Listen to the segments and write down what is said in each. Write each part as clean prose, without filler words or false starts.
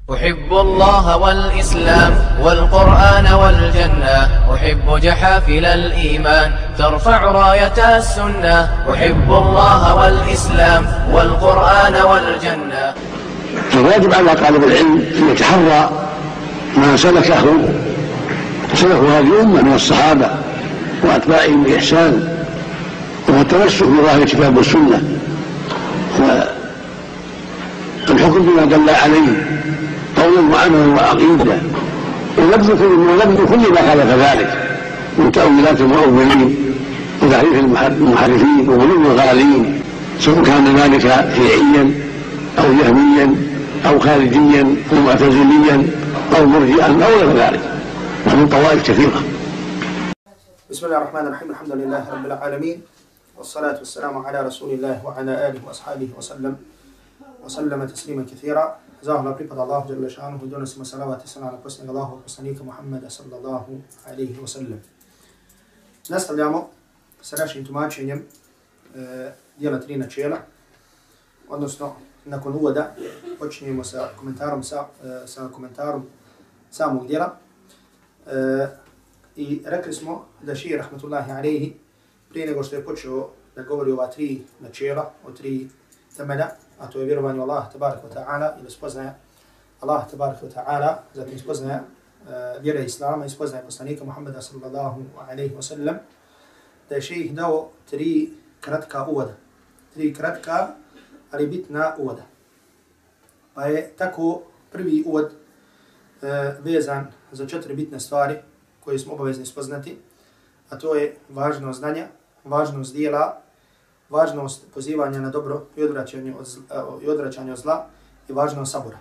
أحب الله والإسلام والقرآن والجنة، أحب جحافل الإيمان ترفع راية السنة. أحب الله والإسلام والقرآن والجنة. فالواجب على طالب العلم أن يتحرى ما سلكه هذه الأمة من الصحابة وأتباعهم بإحسان، وهو التمسك بظاهر الكتاب والسنة والحكم بما دل عليه قولا وعملا وعقيدة، ونبذ كل ما خالف ذلك من تأويلات المؤولين وتحريف المحرفين وغلو الغالين، سواء كان ذلك شيعيا أو جهميا أو خارجيا أو معتزليا أو مرجئا أو غير ذلك، ومن طوائف كثيرة. بسم الله الرحمن الرحيم. الحمد لله رب العالمين، والصلاة والسلام على رسول الله وعلى آله وأصحابه وسلم تسليما كثيرا. Zahvala pripada Allahu dželle šanuhu, donosimo salavat i selam na posljednjeg Allahovog poslanika Muhammeda sallallahu alejhi ve sellem. Nastavljamo sa našim tumačenjem dijela 3 načela, odnosno nakon uvoda počinjemo sa komentarom samog dijela. I rekli smo da šejh rahmetullahi alejhi prije nego što je počeo da govori ova 3 načela, o 3 temelja, a to je vjerovanje u Allah tabaraka wa ta'ala ili spoznaje Allah tabaraka wa ta'ala, zatim spoznaje vjere Islama i spoznaje poslanika Muhammeda sallallahu alaihi wa sallam, da je šejh dao 3 kratka uvoda. 3 kratka, ali bitna uvoda. Pa je tako prvi uvod vezan za 4 bitne stvari koje smo obavezni spoznati, a to je važnost znanja, važnost dijela, važnost pozivanja na dobro i odvraćanje od zla i važnost sabora.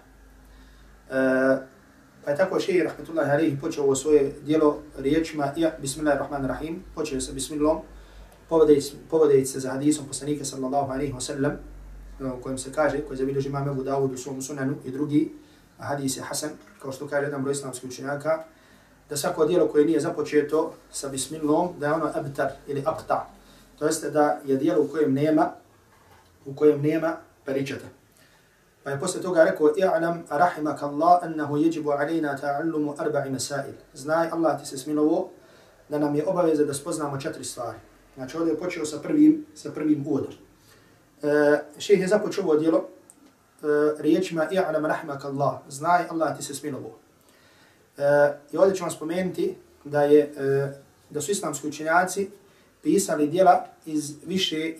Pa je tako šejh rahmetullahi alejhi počeo ovo svoje dijelo riječima Bismillahirrahmanirrahim, počeo sa bismillom, povodeći se za hadisom poslanika sallallahu alejhi wa sallam, u kojem se kaže, koji zabilježi imam Ebu Dawud u svom sunanu i drugi, a hadis je hasan, kao što kaže jedan broj islamskih učenjaka, da svako dijelo koje nije započeto sa bismillom, da je ono abtar ili aqta', to jeste da je dijelo u kojem nema peričeta. Pa je posle toga rekao i'lam rahimaka Allah annahu yajibu alayna ta'allumu 4 masail. Znaj, Allah ti se smilovo da nam je obaveza da spoznamo 4 stvari. Znači ovdje je počeo sa prvim uvodom. Šejh je započeo ovo dijelo riječima i'lam rahimaka Allah. Znaj, Allah ti se smilovo. I ovdje ćemo spomenuti da su islamski učenjaci pisali dijela iz više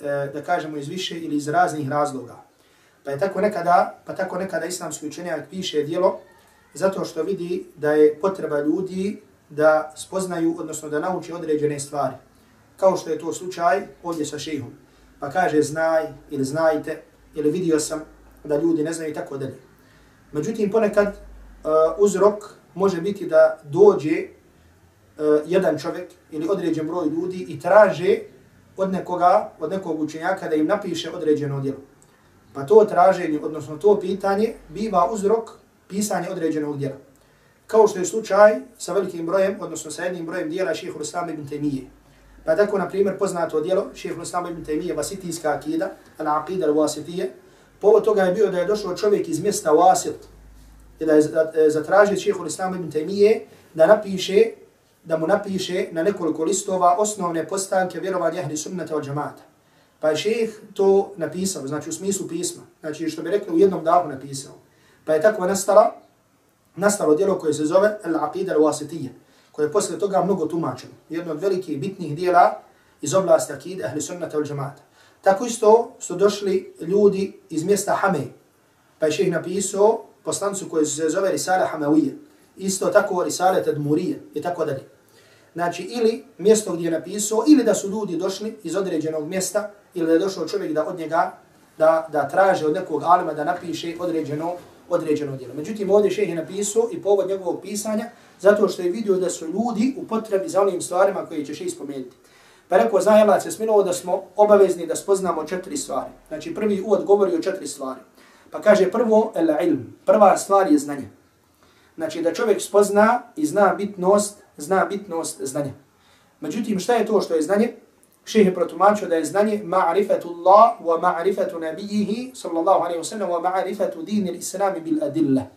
ili iz raznih razloga. Pa tako nekada islamski učenjak piše dijelo zato što vidi da je potreba ljudi da spoznaju, odnosno da nauče određene stvari. Kao što je to slučaj ovdje sa šejhom. Pa kaže znaj ili znajte ili vidio sam da ljudi ne znaju i tako dalje. Međutim, ponekad uzrok može biti da dođe jedan čovjek ili određen broj ljudi i traže od nekog učenjaka da im napiše određeno djelo. Pa to traženje, odnosno to pitanje, biva uzrok pisanja određenog djela. Kao što je slučaj sa velikim brojem, odnosno sa jednim brojem djela šejhul Islam ibn Taymije. Pa tako, na primjer, poznato djelo šejhul Islam ibn Taymije, vasitijska akida, al-aqida al-wasitije. Povod toga je bio da je došao čovjek iz mjesta Wasit i da je zatražio šejhul Islam ibn Taymije da mu napiše na nekoliko listova osnovne postavke vjerovanja ahli sunnata wal džamaata. Pa je šejh to napisao, znači u smislu pisma, znači što bi rekli u jednom dahu napisao. Pa je tako nastalo djelo koje se zove al-aqida al-wasitije, koje je posle toga mnogo tumačeno. Jedno od velikih bitnih dijela iz oblasti akide ahli sunnata wal džamaata. Tako isto su došli ljudi iz mjesta Hame, pa je šejh napisao poslancu koji se zove Risala Hamawiyya, isto tako Risale Tadmurije i tako dalje. Znači, ili mjesto gdje je napisao, ili da su ljudi došli iz određenog mjesta, ili da je došao čovjek da od njega, da traže od nekog alima da napiše određeno djelo. Međutim, ovdje šejh je napisao i povod njegovog pisanja, zato što je vidio da su ljudi u potrebi za onim stvarima koje će šejh spomenuti. Pa rekao, znaj Allah se smilovo da smo obavezni da spoznamo 4 stvari. Znači, prvi uvod govori o 4 stvari. Pa kaže prvo, ilm. Prva stvar je znanje. Znači, da čovjek spozna i zna bitnost znanja. Međutim, šta je to što je znanje? Šejh je protumačio da je znanje ma'rifatullah wa ma'rifatu nabijihi sallallahu alaihi wa sallam wa ma'rifatu din il-islami bil adilla.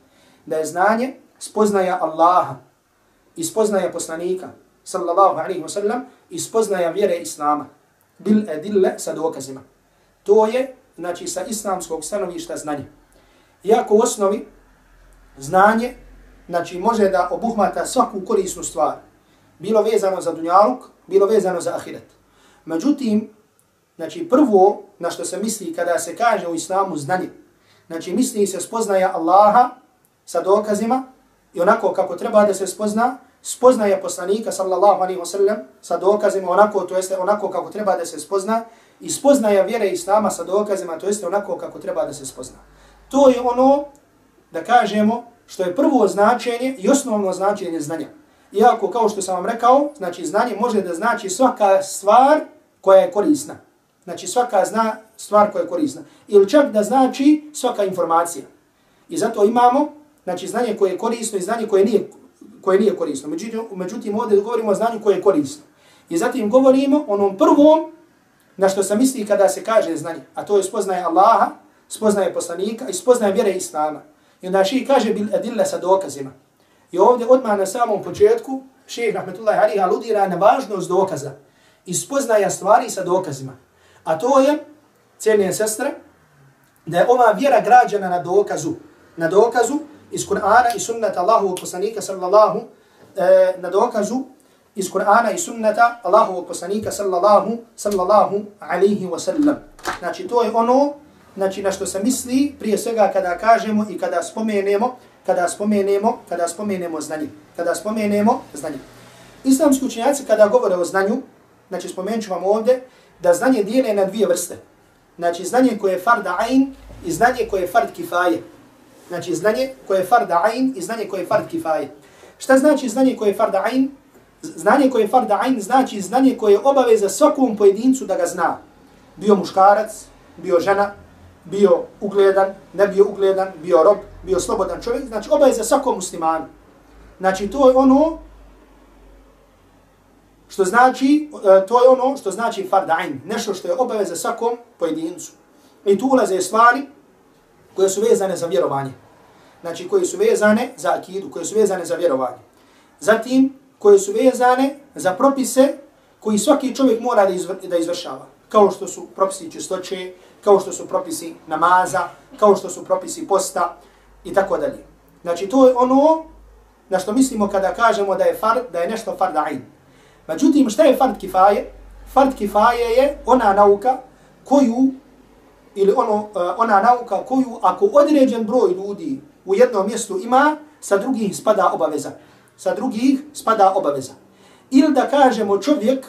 da je znanje spoznaja Allaha i spoznaja poslanika, sallallahu alaihi wa sallam, i spoznaja vjere Islama, bil edille sa dokazima. To je, znači, sa islamskog stanovišta znanje. Iako u osnovi znanje, znači, može da obuhmata svaku korisnu stvar, bilo vezano za dunjaluk, bilo vezano za ahiret. Međutim, znači, prvo na što se misli kada se kaže u islamu znanje, znači, misli se spoznaja Allaha sa dokazima i onako kako treba da se spoznaje poslanika, sallallahu alaihi wa sallam, sa dokazima, onako, to jeste onako kako treba da se spozna, i spoznaja vjere Islama sa dokazima, to jeste onako kako treba da se spozna. To je ono, da kažemo, što je prvo značenje i osnovno značenje znanja. Iako, kao što sam vam rekao, znači znanje može da znači svaka stvar koja je korisna. Znači svaka stvar koja je korisna. Ili čak da znači svaka informacija. I zato imamo, znači, znanje koje je korisno i znanje koje nije korisno. Međutim, ovdje govorimo o znanju koje je korisno. I zatim govorimo o onom prvom na što se misli kada se kaže znanje. A to je spoznaje Allaha, spoznaje poslanika i spoznaje vjere Islama. I onda šejh kaže bil adilla sa dokazima. I ovdje odmah na samom početku šejh rahmetullahi alejhi aludira na važnost dokaza i spoznaja stvari sa dokazima. A to je, cijenjene sestre, da je ova vjera građana na dokazu iz Kur'ana i sunnata Allahovog poslanika sallallahu iz Kur'ana i sunnata Allahovog poslanika sallallahu alaihi wa sallam. Znači to je ono, znači na što se misli prije svega kada kažemo i kada spomenemo znanje. Islamski učenjaci kada govore o znanju, znači spomenut ću vam ovdje da znanje dijele na dvije vrste. Znači znanje koje je fard ain i znanje koje je fard kifaje. Znači znanje koje je fard ain i znanje koje je fard kifaje. Šta znači znanje koje je fard ain? Znanje koje je fard ain znači znanje koje je obaveza svakom pojedincu da ga zna. Bio muškarac, bio žena, bio ugledan, ne bio ugledan, bio rob, bio slobodan čovjek. Znači obaveza svakom muslimanu. Znači to je ono što znači fard ain, nešto što je obaveza svakom pojedincu. I tu ulaze stvari koje su vezane za vjerovanje. Znači koje su vezane za akidu, koje su vezane za vjerovanje. Zatim koje su vezane za propise koji svaki čovjek mora da izvršava. Kao što su propisi čistoće, kao što su propisi namaza, kao što su propisi posta i tako dalje. Znači to je ono na što mislimo kada kažemo da je nešto fard ain. Međutim, šta je fard kifaje? Fard kifaje je ona nauka koju ako određen broj ljudi u jednom mjestu ima, sa drugih spada obaveza. Ili da kažemo čovjek,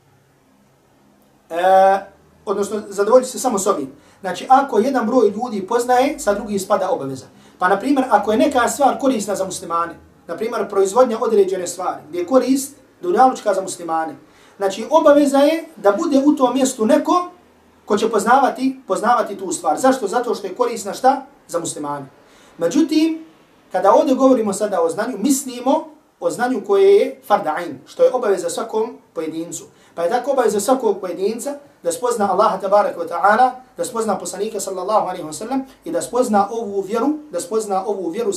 odnosno zadovoljiti se samo s ovim. Znači ako jedan broj ljudi poznaje, sa drugih spada obaveza. Pa na primjer, ako je neka stvar korisna za muslimane, na primjer proizvodnja određene stvari, gdje je korist dunjalučka za muslimane, znači obaveza je da bude u tom mjestu neko ko će poznavati tu stvar. Zašto? Zato što je korisna šta? Za muslimane. Međutim, kada ovdje govorimo sada o znanju, mislimo o znanju koje je fard ain, što je obaveza svakom pojedincu. Pa je tako obaveza svakog pojedinca da spozna Allaha tabaraka wa ta'ala, da spozna poslanika sallallahu alaihi wa sallam i da spozna ovu vjeru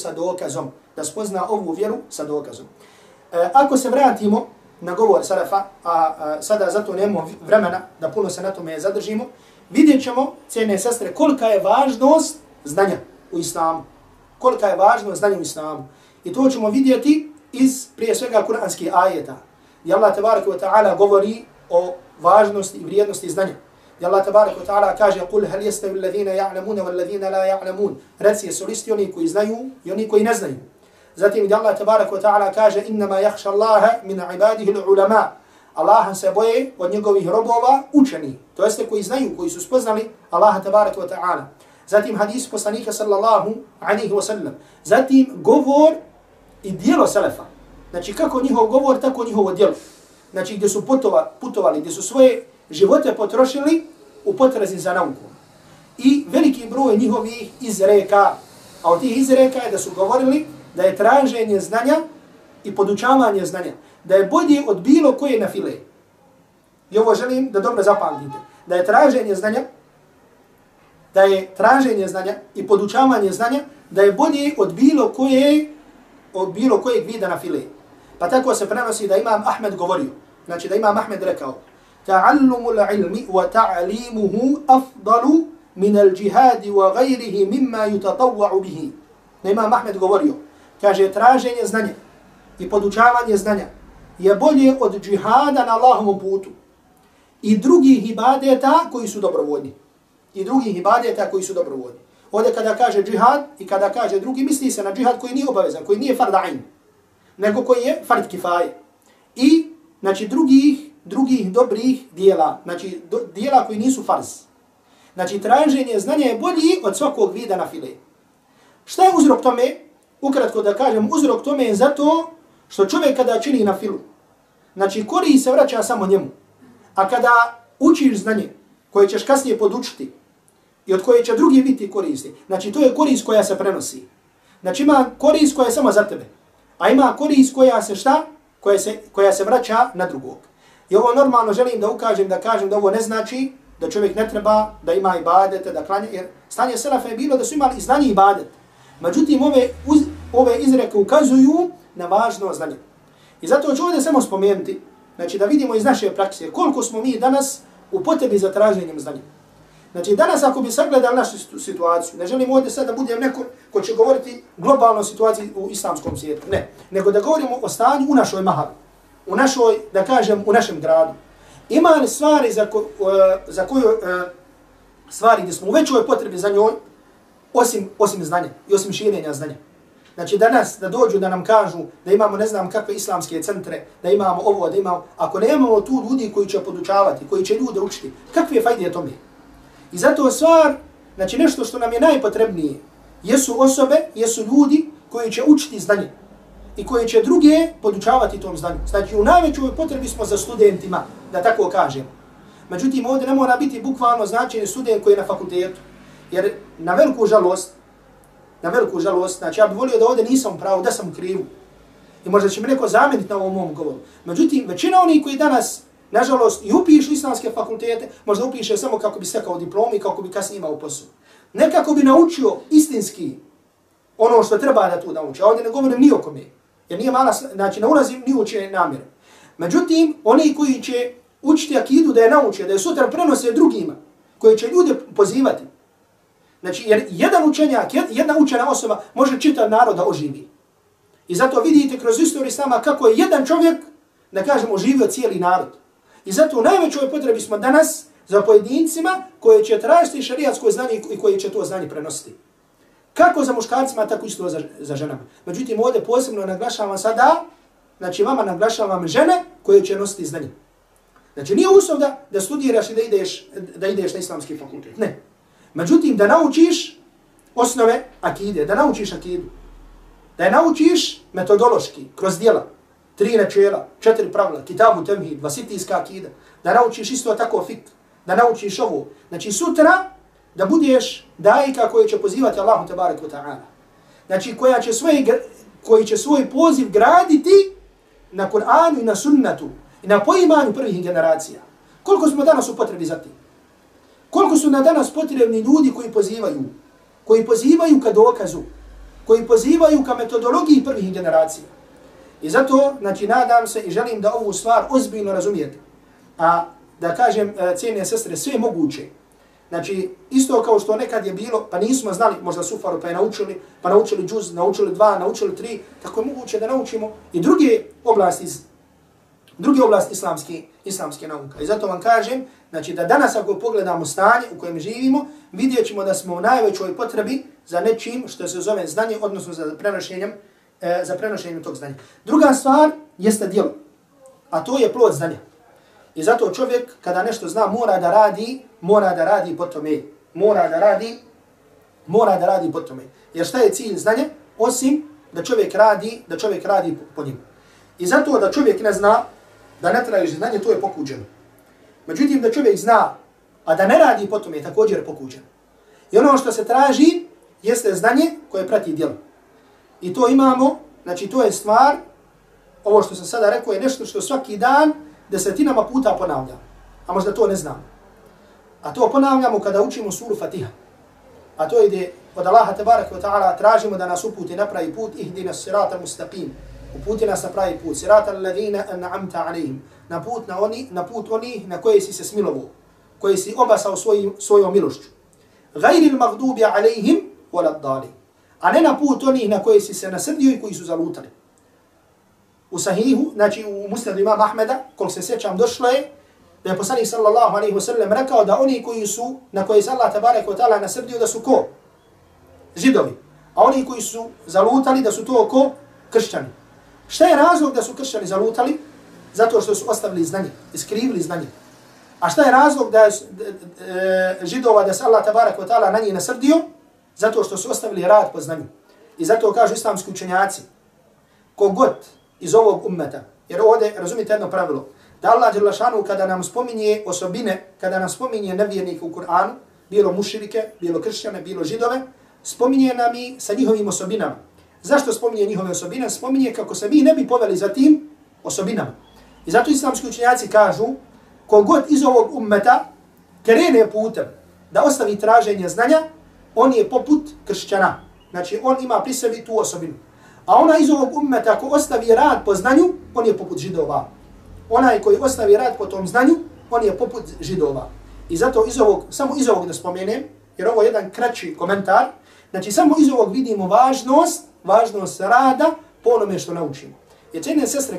sa dokazom. Ako se vratimo na govor salafa, a sada zato nemamo vremena da puno se na tome zadržimo, vidjet ćemo, cijene sestre, kolika je važnost znanja u islamu. Kolika je važnost znanja u islamu. I to ćemo vidjeti iz prije svega kuranskih ajeta. I Allah tabaraka wa ta'ala govori o važnosti i vrijednosti znanja. I Allah tabaraka wa ta'ala kaže قُلْ هَلْ يَسْتَوِ الَّذِينَ يَعْلَمُونَ وَالَّذِينَ لَا يَعْلَمُونَ. Reci, jesu listi oni koji znaju i oni koji ne znaju. Zatim i Allah tabaraka wa ta'ala kaže إِنَّمَا يَخْشَ اللَّهَ مِنْ عِبَادِهِ الْعُلَمَاءِ. Allah se boje od njegovih robova učeni. To jeste koji znaju, koji su spoznali Allaha tabaraka wa ta'ala. Zatim hadis poslanika sallallahu alaihi wa sallam. Zatim govor i dijelo selefa. Znači kako njihov govor, tako njihovo dijelo. Znači gdje su putovali, gdje su svoje živote potrošili u potrazi za naukom. I veliki broj njihovih izreka. A od tih izreka je da su govorili da je traženje znanja i podučavanje znanja, da je bolje od bilo koje nafile. I ovo želim da dobro zapamtite. Da je traženje znanja da je traženje znanja i podučavanje znanja da je bolje od bilo kojeg vida na file. Pa tako se prenosi da Imam Ahmed govorio. Znači da Imam Ahmed rekao: ta'allumul ilmi wa ta'limuhu afdalu min al-jihadi wa ghayrihi mimma yutatawwa'u bihi. Da Imam Ahmed govorio, kaže, traženje znanja i podučavanje znanja je bolje od džihada na Allahovom putu i drugih ibadeta koji su dobrovoljni. I drugih ibadeta koji su dobrovoljni. Ovdje kada kaže džihad i kada kaže drugi, misli se na džihad koji nije obavezan, koji nije fard ain, nego koji je fard kifaje. I znači drugih dobrih dijela, znači dijela koji nisu farz. Znači traženje znanja je bolji od svakog vida na file. Šta je uzrok tome? Ukratko da kažem, uzrok tome je zato što čovjek kada čini na filu, znači korist se vraća samo njemu. A kada učiš znanje koje ćeš kasnije podučiti i od koje će drugi biti koristi, znači to je korist koja se prenosi. Znači ima korist koja je samo za tebe, a ima korist koja se šta? Koja se vraća na drugog. I ovo normalno želim da ukažem, da kažem da ovo ne znači da čovjek ne treba da ima ibadete, da klanja, jer stanje selafa je bilo da su imali i znanje i ibadet. Međutim, ove izreke ukazuju na važno znanje. I zato ću ovdje samo spomenuti, znači da vidimo iz naše prakse koliko smo mi danas u potrebi za traženjem znanja. Znači danas ako bi sagledali našu situaciju, ne želim ovdje sad da budem neko ko će govoriti globalno situaciji u islamskom svijetu, ne, nego da govorimo o stanju u našoj mahali, u našoj, da kažem, u našem gradu. Ima li stvari za koju stvari gdje smo u većoj potrebi za njoj, osim znanja i osim širenja znanja. Znači danas da dođu da nam kažu da imamo ne znam kakve islamske centre, da imamo ovo, da imamo, ako nemamo tu ljudi koji će podučavati, koji će ljude učiti, kakve fajde je tome? I zato stvar, znači nešto što nam je najpotrebnije, jesu osobe, jesu ljudi koji će učiti znanje i koji će druge podučavati tom znanju. Znači u najvećoj potrebi smo za studentima, da tako kažemo. Međutim, ovdje ne mora biti bukvalno značenje student koji je na fakultetu. Jer na veliku žalost, znači ja bih volio da ovdje nisam pravo, da sam u krivu. I možda će mi neko zameniti na ovom mom govoru. Međutim, većina onih koji danas, nažalost, i upišu islamske fakultete, možda upiše samo kako bi stekao diplomu i kako bi kasnije imao posao. Ne kako bi naučio istinski ono što treba da tu nauči. A ovdje ne govorim ni o kome. Jer nije mala, znači ne ulazim ni u čije namjere. Međutim, oni koji će učiti akidu da je nauče, da je sutra prenose drugima, koji će ljude pozivati. Znači, jer jedan učenjak, jedna učena osoba može čitav narod da oživi. I zato vidite kroz istoriju islama kako je jedan čovjek, da kažemo, oživio cijeli narod. I zato u najvećoj potrebi smo danas za pojedincima koji će tražiti šarijatsko znanje i koji će to znanje prenositi. Kako za muškarcima, tako isto za ženama. Međutim, ovdje posebno naglašavam sada, znači vama naglašavam žene koje će nositi znanje. Znači, nije uslov da studiraš i da ideš na islamski fakultet. Ne. Međutim, da naučiš osnove akide, da naučiš akidu, da je naučiš metodološki, kroz djela, 3 načela, 4 pravila, kitabu temhid, vasitijska akida, da naučiš isto tako fik, da naučiš ovo. Znači, sutra da budeš dajka koji će pozivati Allahu tebarek wa ta'ala. Znači, koji će svoj poziv graditi na Kur'anu i na sunnatu i na poimanju prvih generacija. Koliko smo danas u potrebi za tim? Koliko su na danas potrebni ljudi koji pozivaju ka dokazu, koji pozivaju ka metodologiji prvih generacija. I zato, znači, nadam se i želim da ovu stvar ozbiljno razumijete. A da kažem, cijene sestre, sve moguće. Znači, isto kao što nekad je bilo, pa nismo znali, možda sufaru, pa naučili džuz, naučili 2, naučili 3, tako je moguće da naučimo i druge oblasti islamske nauke. I zato vam kažem, znači da danas ako pogledamo stanje u kojem živimo, vidjet ćemo da smo u najvećoj potrebi za nečim što se zove znanje, odnosno za prenošenjem tog znanja. Druga stvar jeste djelo, a to je plod znanja. I zato čovjek kada nešto zna mora da radi po tome. Mora da radi po tome. Jer šta je cilj znanja? Osim da čovjek radi po njemu. I zato da čovjek ne zna, da ne traži znanje, to je pokuđeno. Međutim, da čovjek zna, a da ne radi po tome, također je pokuđeno. I ono što se traži jeste znanje koje prati djelo. I to imamo, znači to je stvar, ovo što sam sada rekao je nešto što svaki dan desetinama puta ponavljamo. A možda to ne znamo. A to ponavljamo kada učimo suru Fatiha. a to ide od Allaha tebareke ve ta'ala, tražimo da nas uputi na pravi put, ihdina sirata mustaqim, uputi nas na pravi put, sirata alladhina an'amta alayhim, na put oni na koje si se smilovao, koje si obasao svojom milošću. Ghayril maghdubi alayhim wala ddalin, a ne na put oni na koje si se nasrdio i koji su zalutali. U sahihu, znači u musnadu imama Ahmeda, koliko se sjećam, došlo je da je poslanik sallallahu alaihi wa sallam rekao da oni koji su, na koje se Allah tabaraka wa ta'ala nasrdio, da su ko? Židovi. A oni koji su zalutali, da su to ko? Kršćani. Šta je razlog da su kršćani zalutali? Zato što su ostavili znanje, iskrivili znanje. A šta je razlog da je židova, da se Allah tabaraka wa ta'ala na njih nasrdio? Zato što su ostavili rad po znanju. I zato kažu islamski učenjaci, kogod iz ovog ummeta, jer ovdje razumite jedno pravilo, da Allah dželle šanu kada nam spominje osobine, kada nam spominje nevjernike u Kur'anu, bilo mušrike, bilo kršćane, bilo židove, spominje nam i sa njihovim osobinama. Zašto spominje njihove osobine? Spominje kako se mi ne bi poveli za tim osobinama. I zato islamski učenjaci kažu, kogod iz ovog ummeta krene putem da ostavi traženje znanja, on je poput kršćana. Znači on ima pri sebi tu osobinu. A ona iz ovog ummeta ako ostavi rad po znanju, on je poput židova. Onaj koji ostavi rad po tom znanju, on je poput židova. I zato samo iz ovog da spomenem, jer ovo je jedan kraći komentar, znači samo iz ovog vidimo važnost rada po onome što naučimo. Jer cijene sestre,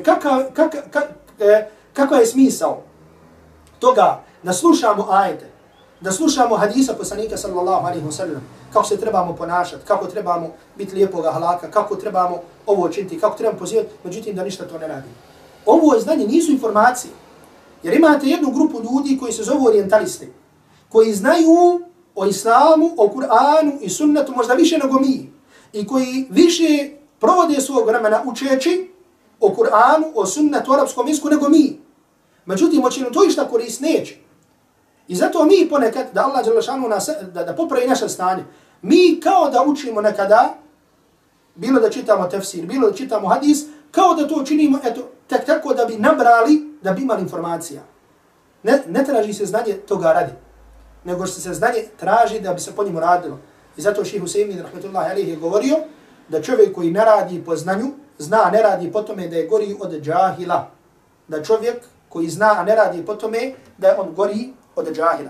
kakav je smisao toga da slušamo ajete, da slušamo hadisa poslanika sallallahu alaihi wa sallam, kako se trebamo ponašati, kako trebamo biti lijepog ahlaka, kako trebamo ovo činiti, kako trebamo pozivati, međutim da ništa to ne radi. Ovo je znanje, nisu informacije. Jer imate jednu grupu ljudi koji se zovu orijentalisti, koji znaju o islamu, o Kur'anu i sunnetu možda više nego mi, i koji više provode svog vremena učeći o Kur'anu, o sunnetu, o arapskom jeziku nego mi. Međutim, hoće nam to išta korist neće. I zato mi ponekad, da Allah dželle šanu nas, da popravi naše stanje, mi kao da učimo nekada, bilo da čitamo tefsir, bilo da čitamo hadis, kao da to činimo, eto, tek tako da bi nabrali, da bi imali informacija. Ne traži se znanje toga radi, nego što se znanje traži da bi se po njemu radilo. I zato šejh Husejmin rahmetullahi alejhi je govorio da čovjek koji ne radi po znanju, zna, ne radi po tome da je gori od džahila. Da čovjek koji zna, a ne radi po tome da je on gori od džahila.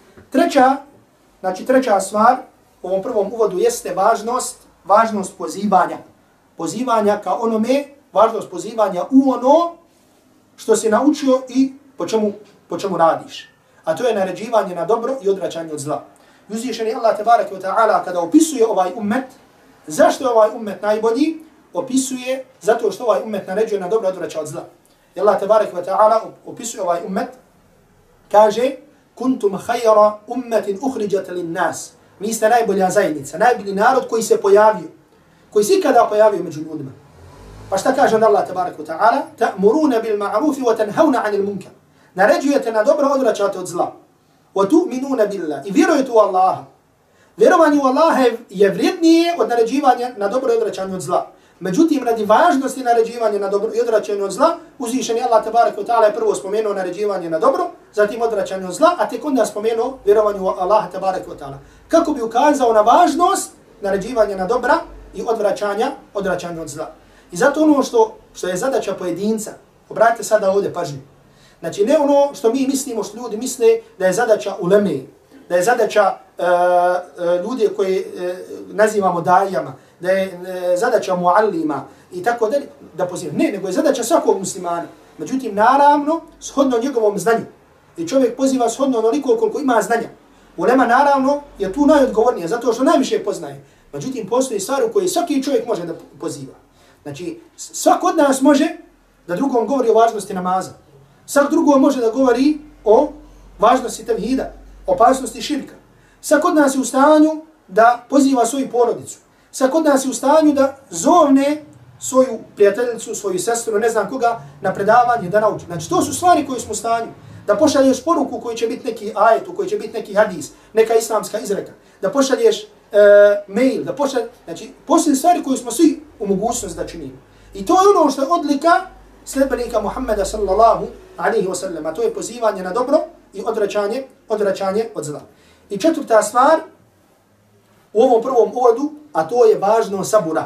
Treća stvar u ovom prvom uvodu jeste važnost pozivanja. Pozivanja ka onome, važnost pozivanja u ono što si naučio i po čemu radiš. A to je naređivanje na dobro i odvraćanje od zla. Uzvišeni Allah tebareke ve ta'ala kada opisuje ovaj ummet, zašto je ovaj ummet najbolji? Opisuje zato što ovaj ummet naređuje na dobro i odvraća od zla. I Allah tebareke ve ta'ala opisuje ovaj ummet, kaže kuntum khayra ummatin ukhrijat lin-nas. Vi ste najbolja zajednica, najbolji narod koji se pojavio, koji se ikada pojavio među ljudima. Pa šta kaže Allah tebareke ve ta'ala? Ta'muruna bil ma'ruf wa tanhauna 'anil munkar. Naređujete na dobro, odvraćate od zla. Wa tu'minuna billah. I vjerujete u Allaha. Vjerovanje u Allaha je vrijednije od naređivanja na dobro i odvraćanje od zla. Međutim, radi važnosti naređivanja na dobro i odvraćanje od zla, uzvišeni Allah tebareke ve ta'ala je prvo spomenuo naređivanje na dobro, zatim odvraćanje od zla, a tek onda spomenuo vjerovanje u Allaha tebareke ve ta'ala. Kako bi ukazao na važnost naređivanja na dobra i odvraćanja od zla. I zato ono što je zadaća pojedinca, obratite sada ovdje pažnju. Znači ne ono što mi mislimo, što ljudi misle da je zadaća uleme, da je zadaća ljudi koje nazivamo dajama, da je zadaća muallima i tako dalje, da pozivam. Ne, nego je zadaća svakog muslimana. Međutim, naravno, shodno njegovom znanju. I čovjek poziva shodno onoliko koliko ima znanja. Ulema naravno je tu najodgovornija, zato što najviše poznaje. Međutim, postoji stvari u koje svaki čovjek može da poziva. Znači, svak od nas može da drugom govori o važnosti namaza. Svak drugom može da govori o važnosti tevhida, opasnosti širka. Svak od nas je u stanju da poziva svoju porodicu. Svak od nas je u stanju da zovne svoju prijateljicu, svoju sestru, ne znam koga, na predavanje da nauči. Znači, to su stvari koje smo u stanju. Da pošalješ poruku koji će biti neki ajet, koji će biti neki hadis, neka islamska izreka. Da pošalješ mail, da pošalješ... Znači, postoje stvari koje smo svi u mogućnosti da činimo. I to je ono što je odlika sledbenika Muhammeda sallallahu alaihi wa sallam. A to je pozivanje na dobro i odvraćanje od zla. I četvrta stvar, u ovom prvom uvodu, a to je važno sabura.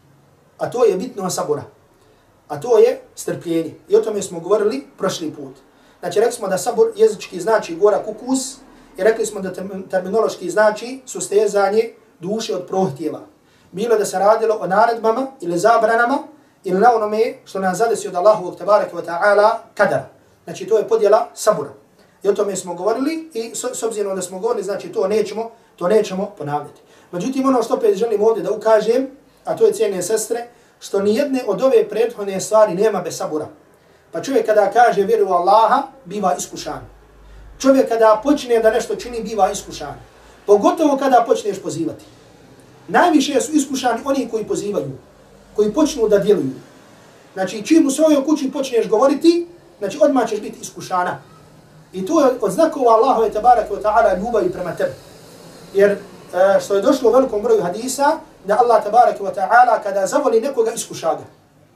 A to je bitno sabura. A to je strpljenje. I o tome smo govorili prošli put. Znači, rekli smo da sabur jezički znači gorak ukus i rekli smo da terminološki znači sustezanje duše od prohtjeva. Bilo da se radilo o naredbama ili zabranama ili na onome što nas zadesi od Allahovog tebareke wa ta'ala kadara. Znači, to je podjela sabura. I o tome smo govorili i s obzirom da smo govorili, znači to nećemo ponavljati. Međutim, ono što opet želim ovdje da ukažem, a to je, cijene sestre, što nijedne od ove prethodne stvari nema bez sabura. Pa čovjek kada kaže vjeru u Allaha, biva iskušan. Čovjek kada počne da nešto čini, biva iskušan. Pogotovo kada počneš pozivati. Najviše su iskušani oni koji pozivaju, koji počnu da djeluju. Znači, čim u svojoj kući počneš govoriti, znači odmah ćeš biti iskušana. I to je od znakova Allahove tabaraka wa ta'ala ljubavi prema tebi. Jer što je došlo u velikom broju hadisa, da Allah tabaraka wa ta'ala kada zavoli nekoga iskuša ga.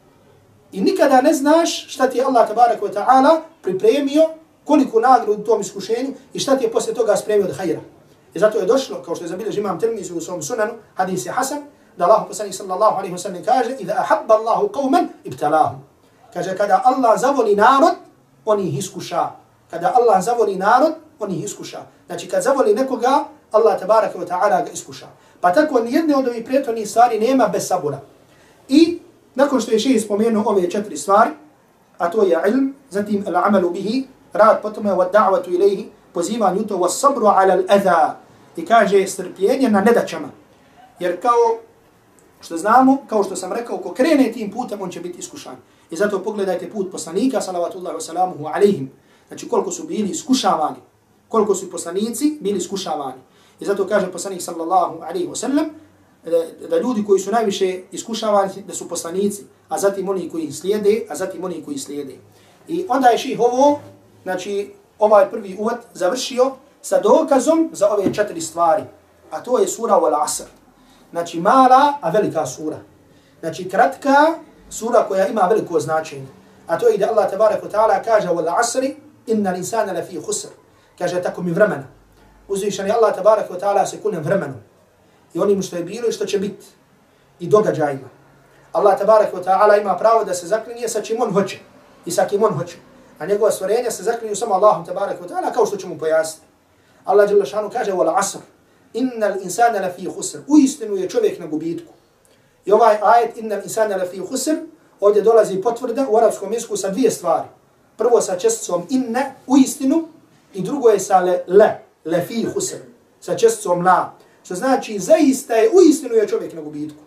I nikada ne znaš šta ti je Allah tabaraka wa ta'ala pripremio, koliko nagradu u tom iskušenju i šta ti je poslije toga spremio od hajra. I zato je došlo, kao što je zabilježio imam Tirmizi u svom sunanu, hadis je Hasan, da Allah poslanik sallallahu alaihi wa sallam kaže "Iza ahabba Allahu qawman ibtalahum." Kaže, kada Allah zavoli narod, on ih iskuša. Kada Allah zavoli narod, on ih iskuša. Znači, kad zavoli nekoga, Allah tabaraka wa ta'ala ga iskuša. Pa tako nijedne od ovih prethodnih stvari nema bez sabura. I nakon što je šejh spomenuo ove 4 stvari, a to je ilm, zatim al-amalu bihi, rad po tome, wa da'watu ilayhi, pozivanju to, wa sabru ala al-adha, i kaže strpljenje na nedaćama. Jer kao što znamo, kao što sam rekao, ko krene tim putem, on će biti iskušan. I zato pogledajte put poslanika, salavatullahi wa salamuhu alaihim. Znači koliko su bili iskušavani, koliko su poslanici bili iskušavani. I zato kaže poslanik sallallahu alaihi wa sallam, da ljudi koji su najviše iskušavani, da su poslanici, a zatim oni koji slijede, a zatim oni koji slijede. I onda je šejh ovo, znači ovaj prvi uvod završio sa dokazom za ove 4 stvari. A to je sura Wal Asr. Znači mala, a velika sura. Znači kratka sura koja ima veliko značenje. A to je da Allah tabaraka wa ta'ala kaže Wal Asri, inna l'insana lafi khusr. Kaže tako mi vremena. Uzvišen je Allah tabaraka wa ta'ala se kunem vremenom. I onim što je bilo i što će biti. I događajima. Allah tabaraka wa ta'ala ima pravo da se zaklinje sa čim on hoće. I sa kim on hoće. A njegova stvorenja se zaklinju samo Allahom tabaraka wa ta'ala kao što ćemo pojasniti. Allah dželle šanu kaže Wal Asr, inna l'insana lafi khusr. Uistinu je čovjek na gubitku. I ovaj ajet inna l'insana lafi khusr, ovdje dolazi potvrda u arapskom jeziku sa 2 stvari. Prvo sa česticom inna, uistinu, i drugo je sa lafi khusr, sa česticom la. Što znači zaista je uistinu je čovjek na gubitku.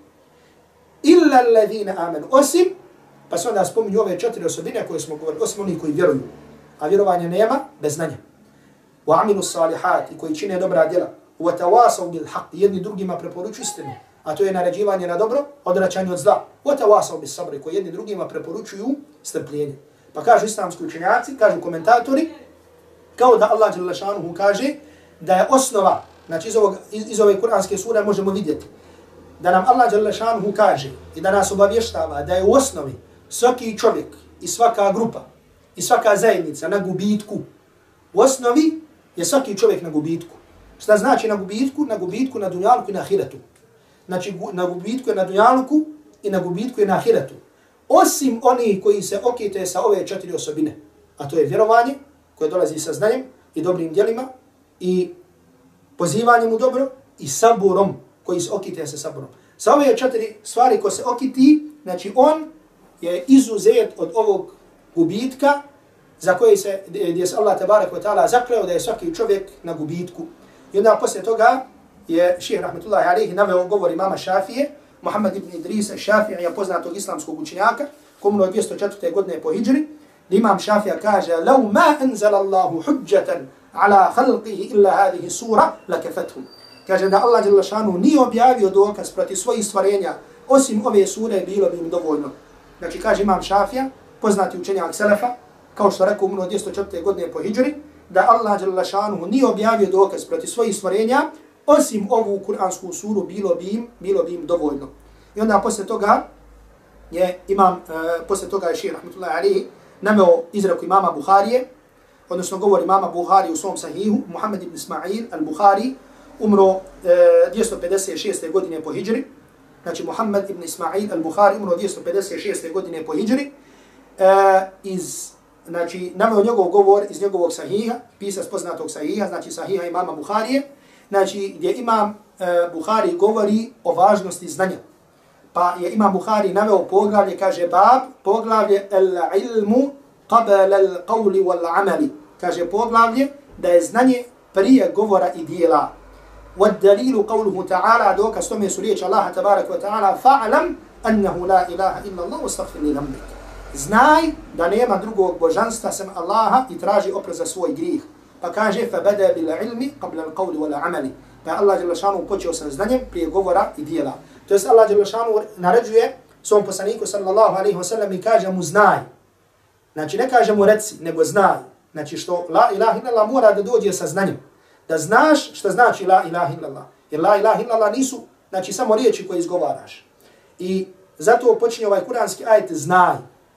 Illa alladhina amanu, osim, pa se onda spominju ove 4 osobine koje smo govorili, osim oni koji vjeruju. A vjerovanje nema bez znanja. Wa amilu salihati, koji čine dobra djela. Wa tawasaw bil haqq, jedni drugima preporučuju istinu. A to je naređivanje na dobro, odvraćanje od zla. Wa tawasaw bis sabr, koji jedni drugima preporučuju strpljenje. Pa kažu islamski učenjaci, kažu komentatori, kao da Allah dželle šanuhu kaže da je osnova, znači iz ove kuranske sure možemo vidjeti, da nam Allah dželle šanuhu kaže i da nas obavještava da je u osnovi svaki čovjek i svaka grupa i svaka zajednica na gubitku. U osnovi je svaki čovjek na gubitku. Šta znači na gubitku? Na gubitku na dunjaluku i na ahiretu. Znači na gubitku je na dunjaluku i na gubitku je na ahiretu. Osim oni koji se okite sa ove 4 osobine. A to je vjerovanje koje dolazi sa znanjem i dobrim djelima i pozivanjem u dobro i saburom koji se okite sa saburom. Sa ove 4 stvari koje se okiti, znači on je izuzet od ovog gubitka za koje se, gdje se Allah tabaraka wa ta'ala zakleo da je svaki čovjek na gubitku. I onda poslije toga je šejh rahmetullahi alejhi naveo govor imama Šafije, Muhammed ibn Idrisa Šafija, poznatog islamskog učenjaka, umro 204. godine po hidžri. Imam Šafija kaže: "Law ma anzala Allahu hujjatan ala khalqihi illa hadhihi sura lakafathum." Kaže da Allah dželle šanu nije objavio dokaz protiv svojih stvorenja osim ove sure, bilo bi im dovoljno. Znači kaže imam Šafija, poznati učenjak selefa, kao što rekao umro 204. godine po hidžri, da Allah dželle šanu nije objavio dokaz protiv svojih stvorenja osim ovu kuransku suru, bilo bi im dovoljno. I onda posle toga je šejh rahmetullahi alejhi naveo izreku imama Buharije, odnosno govor imama Buhari u svom sahihu, Muhammed ibn Ismail al-Buhari, umro 256. godine po hidžri, znači Muhammed ibn Ismail al-Bukhari umro 256. godine po hidžri, znači naveo njegov govor iz njegovog sahiha, pisac poznatog sahiha, znači sahiha imama Bukharije, znači gdje imam Bukhari govori o važnosti znanja. Pa je imam Bukhari naveo poglavlje, kaže bab, poglavlje al-ilmu qabla al-qawli wal-amali. Kaže poglavlje da je znanje prije govora i dijela. وَالدَّلِيلُ قَوْلُهُ تَعَالَى dokaz tome su riječi Allaha tabaraka wa ta'ala فَعْلَمْ أَنَّهُ لَا إِلَهَ إِلَّا اللَّهُ وَاسْتَغْفِرْ لِذَنبِكَ. Znaj da nema drugog božanstva sem Allaha i traži oprost za svoj grijeh. Pa kaže فَبَدَى بِالْعِلْمِ قَبْلَ الْقَوْلِ وَالْعَمَلِ. Pa Allah dželle šanuhu počeo sa znanjem prije govora i dijela. To jest Allah dželle šanuhu naređuje svom poslaniku sallallahu alejhi ve sellem i kaže mu znaj. Znači ne kaže mu reci, nego znaj. Znači što la ilaha illallah mora da dođe sa znanjem. Da znaš šta znači la ilaha illallah. Jer la ilaha illallah nisu znači samo riječi koje izgovaraš. I zato počinje ovaj kuranski ajet znaj.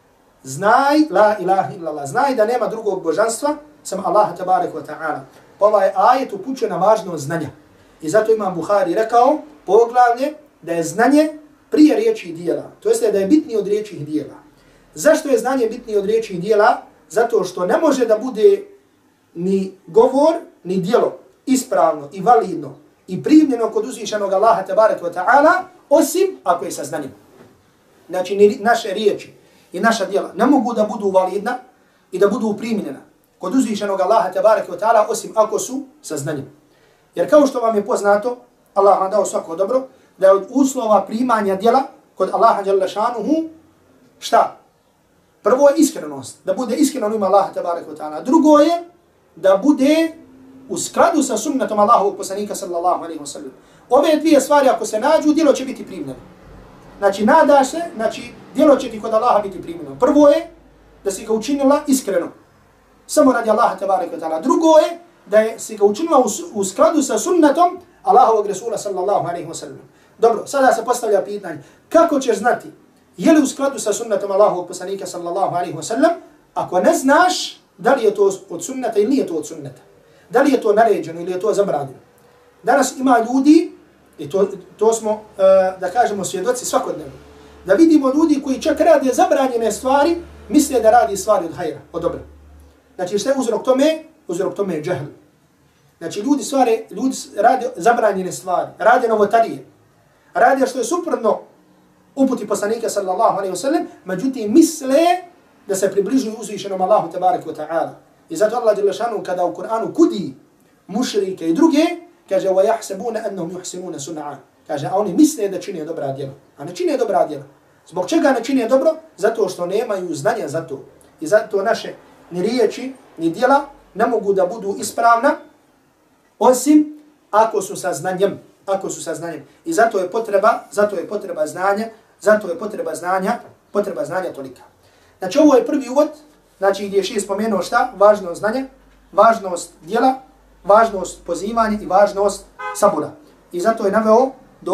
Znaj la ilaha illallah. Znaj da nema drugog božanstva sam Allaha tabaraka wa ta'ala. Ovaj ajet upućuje na važnost znanja. I zato imam Bukhari rekao poglavlje da je znanje prije riječi i dijela. To jest da je bitnije od riječi i dijela. Zašto je znanje bitnije od riječi i dijela? Zato što ne može da bude ni govor, ni dijelo ispravno i validno i primljeno kod uzvišenog Allaha tabaraka wa ta'ala, osim ako je sa znanjem. Znači ni naše riječi i naša dijela ne mogu da budu validna i da budu primljena kod uzvišenog Allaha tabaraka wa ta'ala, osim ako su sa znanjem. Jer kao što vam je poznato, Allah vam dao svako dobro, da je od uslova primanja dijela kod Allaha dželle šanuhu šta? Prvo je iskrenost, da bude iskren u ime Allaha tabaraka wa ta'ala. Drugo je da bude u skladu sa sunnetom Allahovog poslanika sallallahu alejhi ve sellem. Ove dvije stvari ako se nađu, djelo će biti primljeno. Znači nadaš se, znači djelo će ti kod Allaha biti primljeno. Prvo je da si ga učinila iskreno, samo radi Allaha tabaraka wa ta'ala. Drugo je da si ga učinila u skladu sa sunnetom Allahovog Rasula sallallahu alejhi ve sellem. Dobro, sada se postavlja pitanje, kako ćeš znati je li u skladu sa sunnetom Allahovog poslanika sallallahu alejhi ve sellem, ako ne znaš da li je to od sunneta ili nije to od sunneta. Da li je to naređeno ili je to zabranjeno. Danas ima ljudi, i to smo, da kažemo, svjedoci svakodnevno, da vidimo ljudi koji čak rade zabranjene stvari, misle da radi stvari od hajra, od dobra. Znači što je uzrok tome? Uzrok tome je džehl. Znači ljudi rade zabranjene stvari, rade novotarije, rade što je suprotno uputi poslanika sallallahu alejhi ve sellem, međutim misle da se približuju uzvišenom Allahu tebareke ve ta'ala. I zato Allah dželle šanuhu kada u Kur'anu kudi mušrike i druge, kaže wa yahsabuna annahum yuhsinuna sun'a. Kaže a oni misle da čine dobra djela, a ne čine dobra djela. Zbog čega ne čine dobro? Zato što nemaju znanja za to. I zato naše ni riječi ni djela ne mogu da budu ispravna osim ako su sa znanjem, I zato je potreba znanja tolika. Znači ovo je prvi uvod, znači gdje je spomenuo šta? Važnost znanja, važnost djela, važnost pozivanja i važnost sabura. I zato je naveo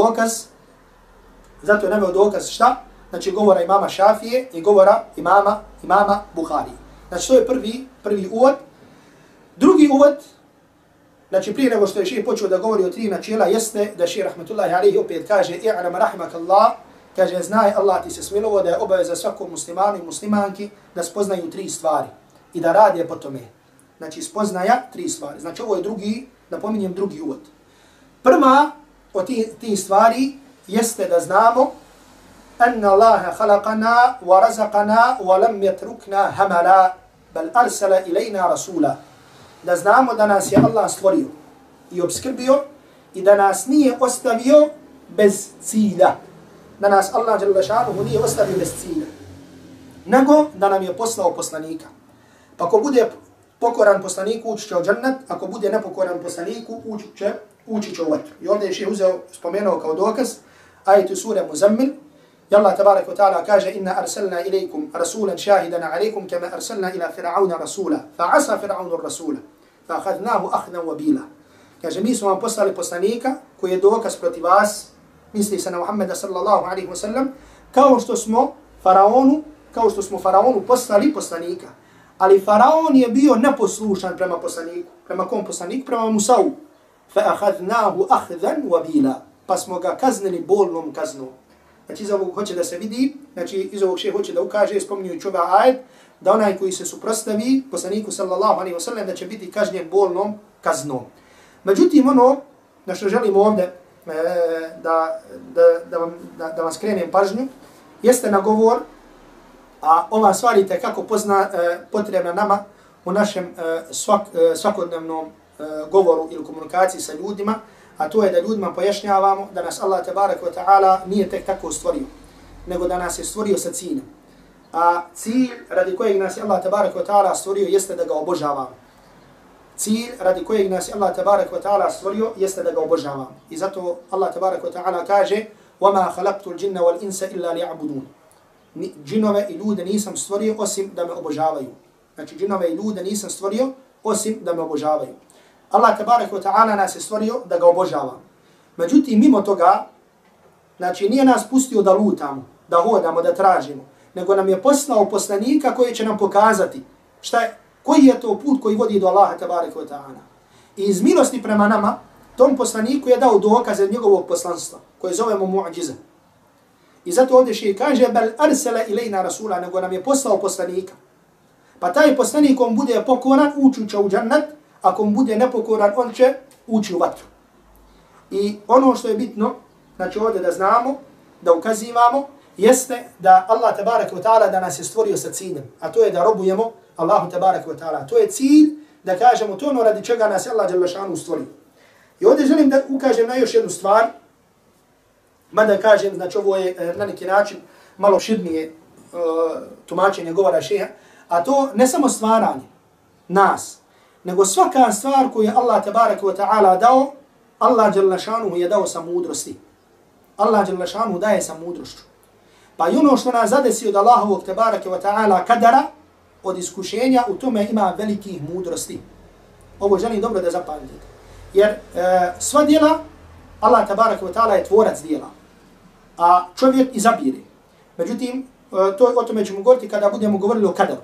dokaz šta? Znači govora imama Šafije i govora imama Bukhari. Znači to je prvi uvod. Drugi uvod, znači prije nego što je šejh počeo da govori o tri načela, jeste da šejh rahmetullahi alejhi opet kaže i'lam rahimakallah, kaže znaj Allah ti se smilovo da je obaveza svakom muslimanu i muslimanki da spoznaju tri stvari i da rade po tome. Znači spoznaja tri stvari. Znači ovo je napominjem drugi uvod. Prva od tih stvari jeste da znamo anna Allaha khalaqana wa razaqana wa lam yatrukna hamala bal arsala ilayna rasula. Da znamo da nas je Allah stvorio i obskrbio i da nas nije ostavio bez cilja. Da nas Allah dželle šanuhu nije ostavio bez cilja, nego da nam je poslao poslanika. Pa ko bude pokoran poslaniku ući će u džennet, ako bude nepokoran poslaniku ući će u vatru. I ovdje je šejh spomenuo kao dokaz ajetu sure Muzammil. I Allah tabaraka wa ta'ala kaže inna arsalna ilaykum rasulan shahidan alaykum kama arsalna ila fir'auna rasula fa asa fir'aunu rasula fa akhadnahu akhdan wabila. Kaže mi smo vam poslali poslanika koji je dokaz protiv vas, misli se na Muhammeda sallallahu alejhi ve sellem, kao što smo faraonu poslali poslanika. Ali faraon je bio neposlušan prema poslaniku. Prema kom poslaniku? Prema Musau. فَأَخَذْنَاهُ أَخْذًا وَبِيلًا. Pa smo ga kaznili bolnom kaznom. Znači iz ovog hoće da se vidi, znači iz ovog šejh hoće da ukaže, spominjući ovaj ajet, da onaj koji se suprotstavi poslaniku sallallahu alejhi ve sellem da će biti kažnjen bolnom kaznom. Međutim, ono na što želim ovdje da vam skrenem pažnju, jeste na govor, a ova stvar je kako potrebna nama u našem svakodnevnom govoru ili komunikaciji sa ljudima, a to je da ljudima pojašnjavamo da nas Allah tebarek ve ta'ala nije tek tako stvorio, nego da nas je stvorio sa ciljem. A cilj radi kojeg nas je Allah tebarek ve ta'ala stvorio jeste da ga obožavamo. Cilj radi kojeg nas je Allah tebarek ve ta'ala stvorio jeste da ga obožavamo. I zato Allah tebarek ve ta'ala kaže وَمَا خَلَقْتُ الْجِنَّ وَالْإِنسَ إِلَّا لِيَعْبُدُونَ. Džinove i ljude nisam stvorio osim da me obožavaju. Znači džinove i ljude nisam stvorio osim da me obožavaju. Allah tebarek ve ta'ala nas je stvorio da ga obožavamo. Međutim, mimo toga, znači nije nas pustio da lutamo, da hodamo, da tražimo, nego nam je poslao poslanika koji će nam pokazati koji je to put koji vodi do Allaha tebarek ve ta'ala. I iz milosti prema nama, tom poslaniku je dao dokaze njegovog poslanstva, koje zovemo mu'đize. I zato ovdje šejh kaže, bel arsala ilejna rasula, nego nam je poslao poslanika. Pa taj poslanik, on bude pokoran, ući će u džennet, ako on bude nepokoran, on će ući u vatru. I ono što je bitno, znači ovdje da znamo, da ukazivamo, jeste da Allah tebarek ve ta'ala da nas je stvorio sa ciljem, a to je da robujemo Allahu tebarek ve ta'ala. To je cilj, da kažemo to ono radi čega nas je Allah dželle šanu stvorio. I ovdje želim da ukažem na još jednu stvar, mada kažem, znači ovo je na neki način malo širnije tumačenje govora šeha, a to ne samo stvaranje nas, nego svaka stvar koju je Allah tebarek ve ta'ala dao, Allah dželle šanuhu je dao sa mudrosti. Allah dželle šanuhu daje sa mudrošću. Pa i ono što nas zadesi od Allahovog tebarek ve ta'ala kadara, od iskušenja, u tome ima velikih mudrosti. Ovo želim dobro da zapamtite. Jer sva djela, Allah tebarek ve ta'ala je tvorac djela, a čovjek izabire. Međutim, o tome ćemo govoriti kada budemo govorili o kadaru.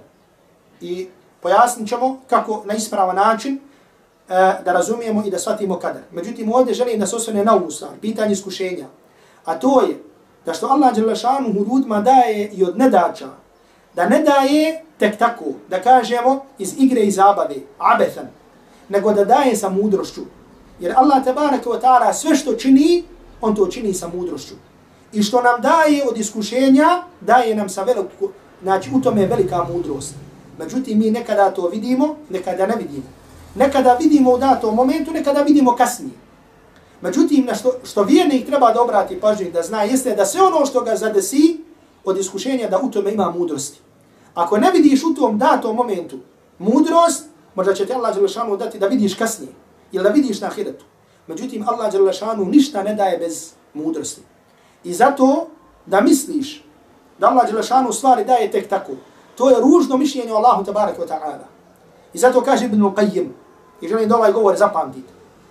I pojasnit ćemo kako na ispravan način da razumijemo i da shvatimo kadar. Međutim, ovdje želim da se osvrne na ovu stvar, pitanje iskušenja. A to je da što Allah dželle šanuhu ljudima daje i od nedača, da ne daje tek tako, da kažemo iz igre i zabave, abethan, nego da daje sa mudrošću. Jer Allah tebarek ve ta'ala sve što čini, on to čini sa mudrošću. I što nam daje od iskušenja, daje nam sa veliku, znači u tome je velika mudrost. Međutim, mi nekada to vidimo, nekada ne vidimo. Nekada vidimo u datom momentu, nekada vidimo kasnije. Međutim, na što vjernik treba da obrati pažnju da zna, jeste da sve ono što ga zadesi od iskušenja, da u tome ima mudrosti. Ako ne vidiš u tom datom momentu mudrost, možda će te Allah dželle šanuhu dati da vidiš kasnije, ili da vidiš na ahiretu. Međutim, Allah dželle šanuhu ništa ne daje bez mudrosti. I zato da misliš da Allah dželle šanuhu stvari daje tek tako, to je ružno mišljenje o Allahu tebarek ve ta'ala. I zato kaže Ibn Qayyim, i želim da ovaj govor zapamtite.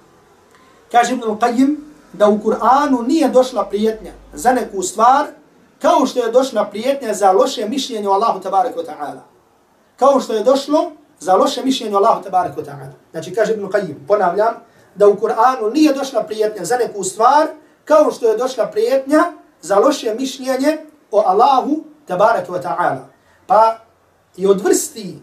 Kaže Ibn Qayyim da u Kur'anu nije došla prijetnja za neku stvar kao što je došla prijetnja za loše mišljenje o Allahu tebarek ve ta'ala. Kao što je došlo za loše mišljenje o Allahu tebarek ve ta'ala. Znači kaže Ibn Qayyim, ponavljam, da u Kur'anu nije došla prijetnja za neku stvar kao što je došla prijetnja za loše mišljenje o Allahu tebarek ve ta'ala. Pa i od vrsti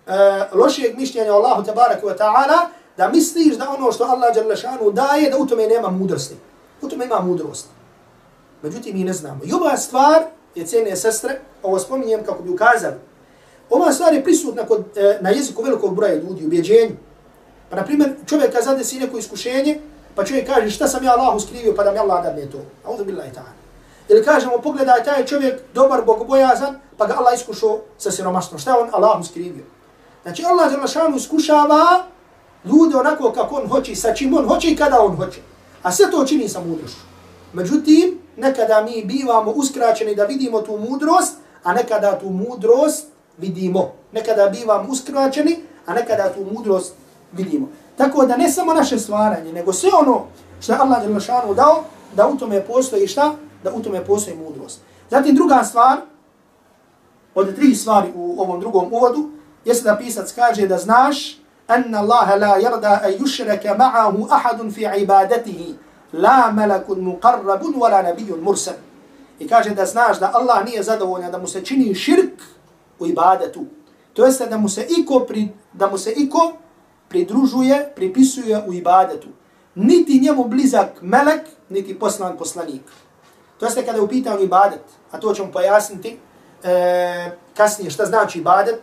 lošeg mišljenja o Allahu tebarek ve ta'ala da misliš da ono što Allah dželle šanuhu daje, da u tome nema mudrosti. U tome ima mudrost. Međutim, mi ne znamo. I ova stvar, je cijene sestre, ovo spominjem kako bi ukazali, ova stvar je prisutna na jeziku velikog broja ljudi, ubjeđenju. Pa, na primjer, čovjek kad zadesi neko iskušenje, pa čovjek kaže šta sam ja Allahu skrivio pa da mi Allah dadne to. Audhu billahi ta'ala. Ili kažemo, pogledaj taj čovjek dobar, bogobojazan, pa ga Allah iskušao sa siromaštvom. Šta je on Allahu skrivio? Znači, Allah dželle šanuhu iskušava ljude onako kako on hoće, sa čim on hoće i kada on hoće. A sve to čini sa mudrošću. Međutim, nekada mi bivamo uskraćeni da vidimo tu mudrost, a nekada tu mudrost vidimo. Nekada bivamo uskraćeni, a nekada tu mudrost vidimo. Tako da ne samo naše stvaranje, nego sve ono što je Allah dželle šanuhu dao, da u tome postoji šta? Da u tome postoji mudrost. Zatim druga stvar, od 3 stvari u ovom drugom uvodu, jeste da pisac kaže da znaš أن الله لا يرضى أن يشرك معه أحد في عبادته لا ملك مقرب ولا نبي مرسل. I kaže da znaš da Allah nije zadovoljan da mu se čini širk u ibadetu. To jeste da mu se iko pridružuje, pripisuje u ibadetu. Niti njemu blizak melek, niti poslan poslanik. To jeste kada je u pitanju ibadet, a to ćemo pojasniti kasnije šta znači ibadet,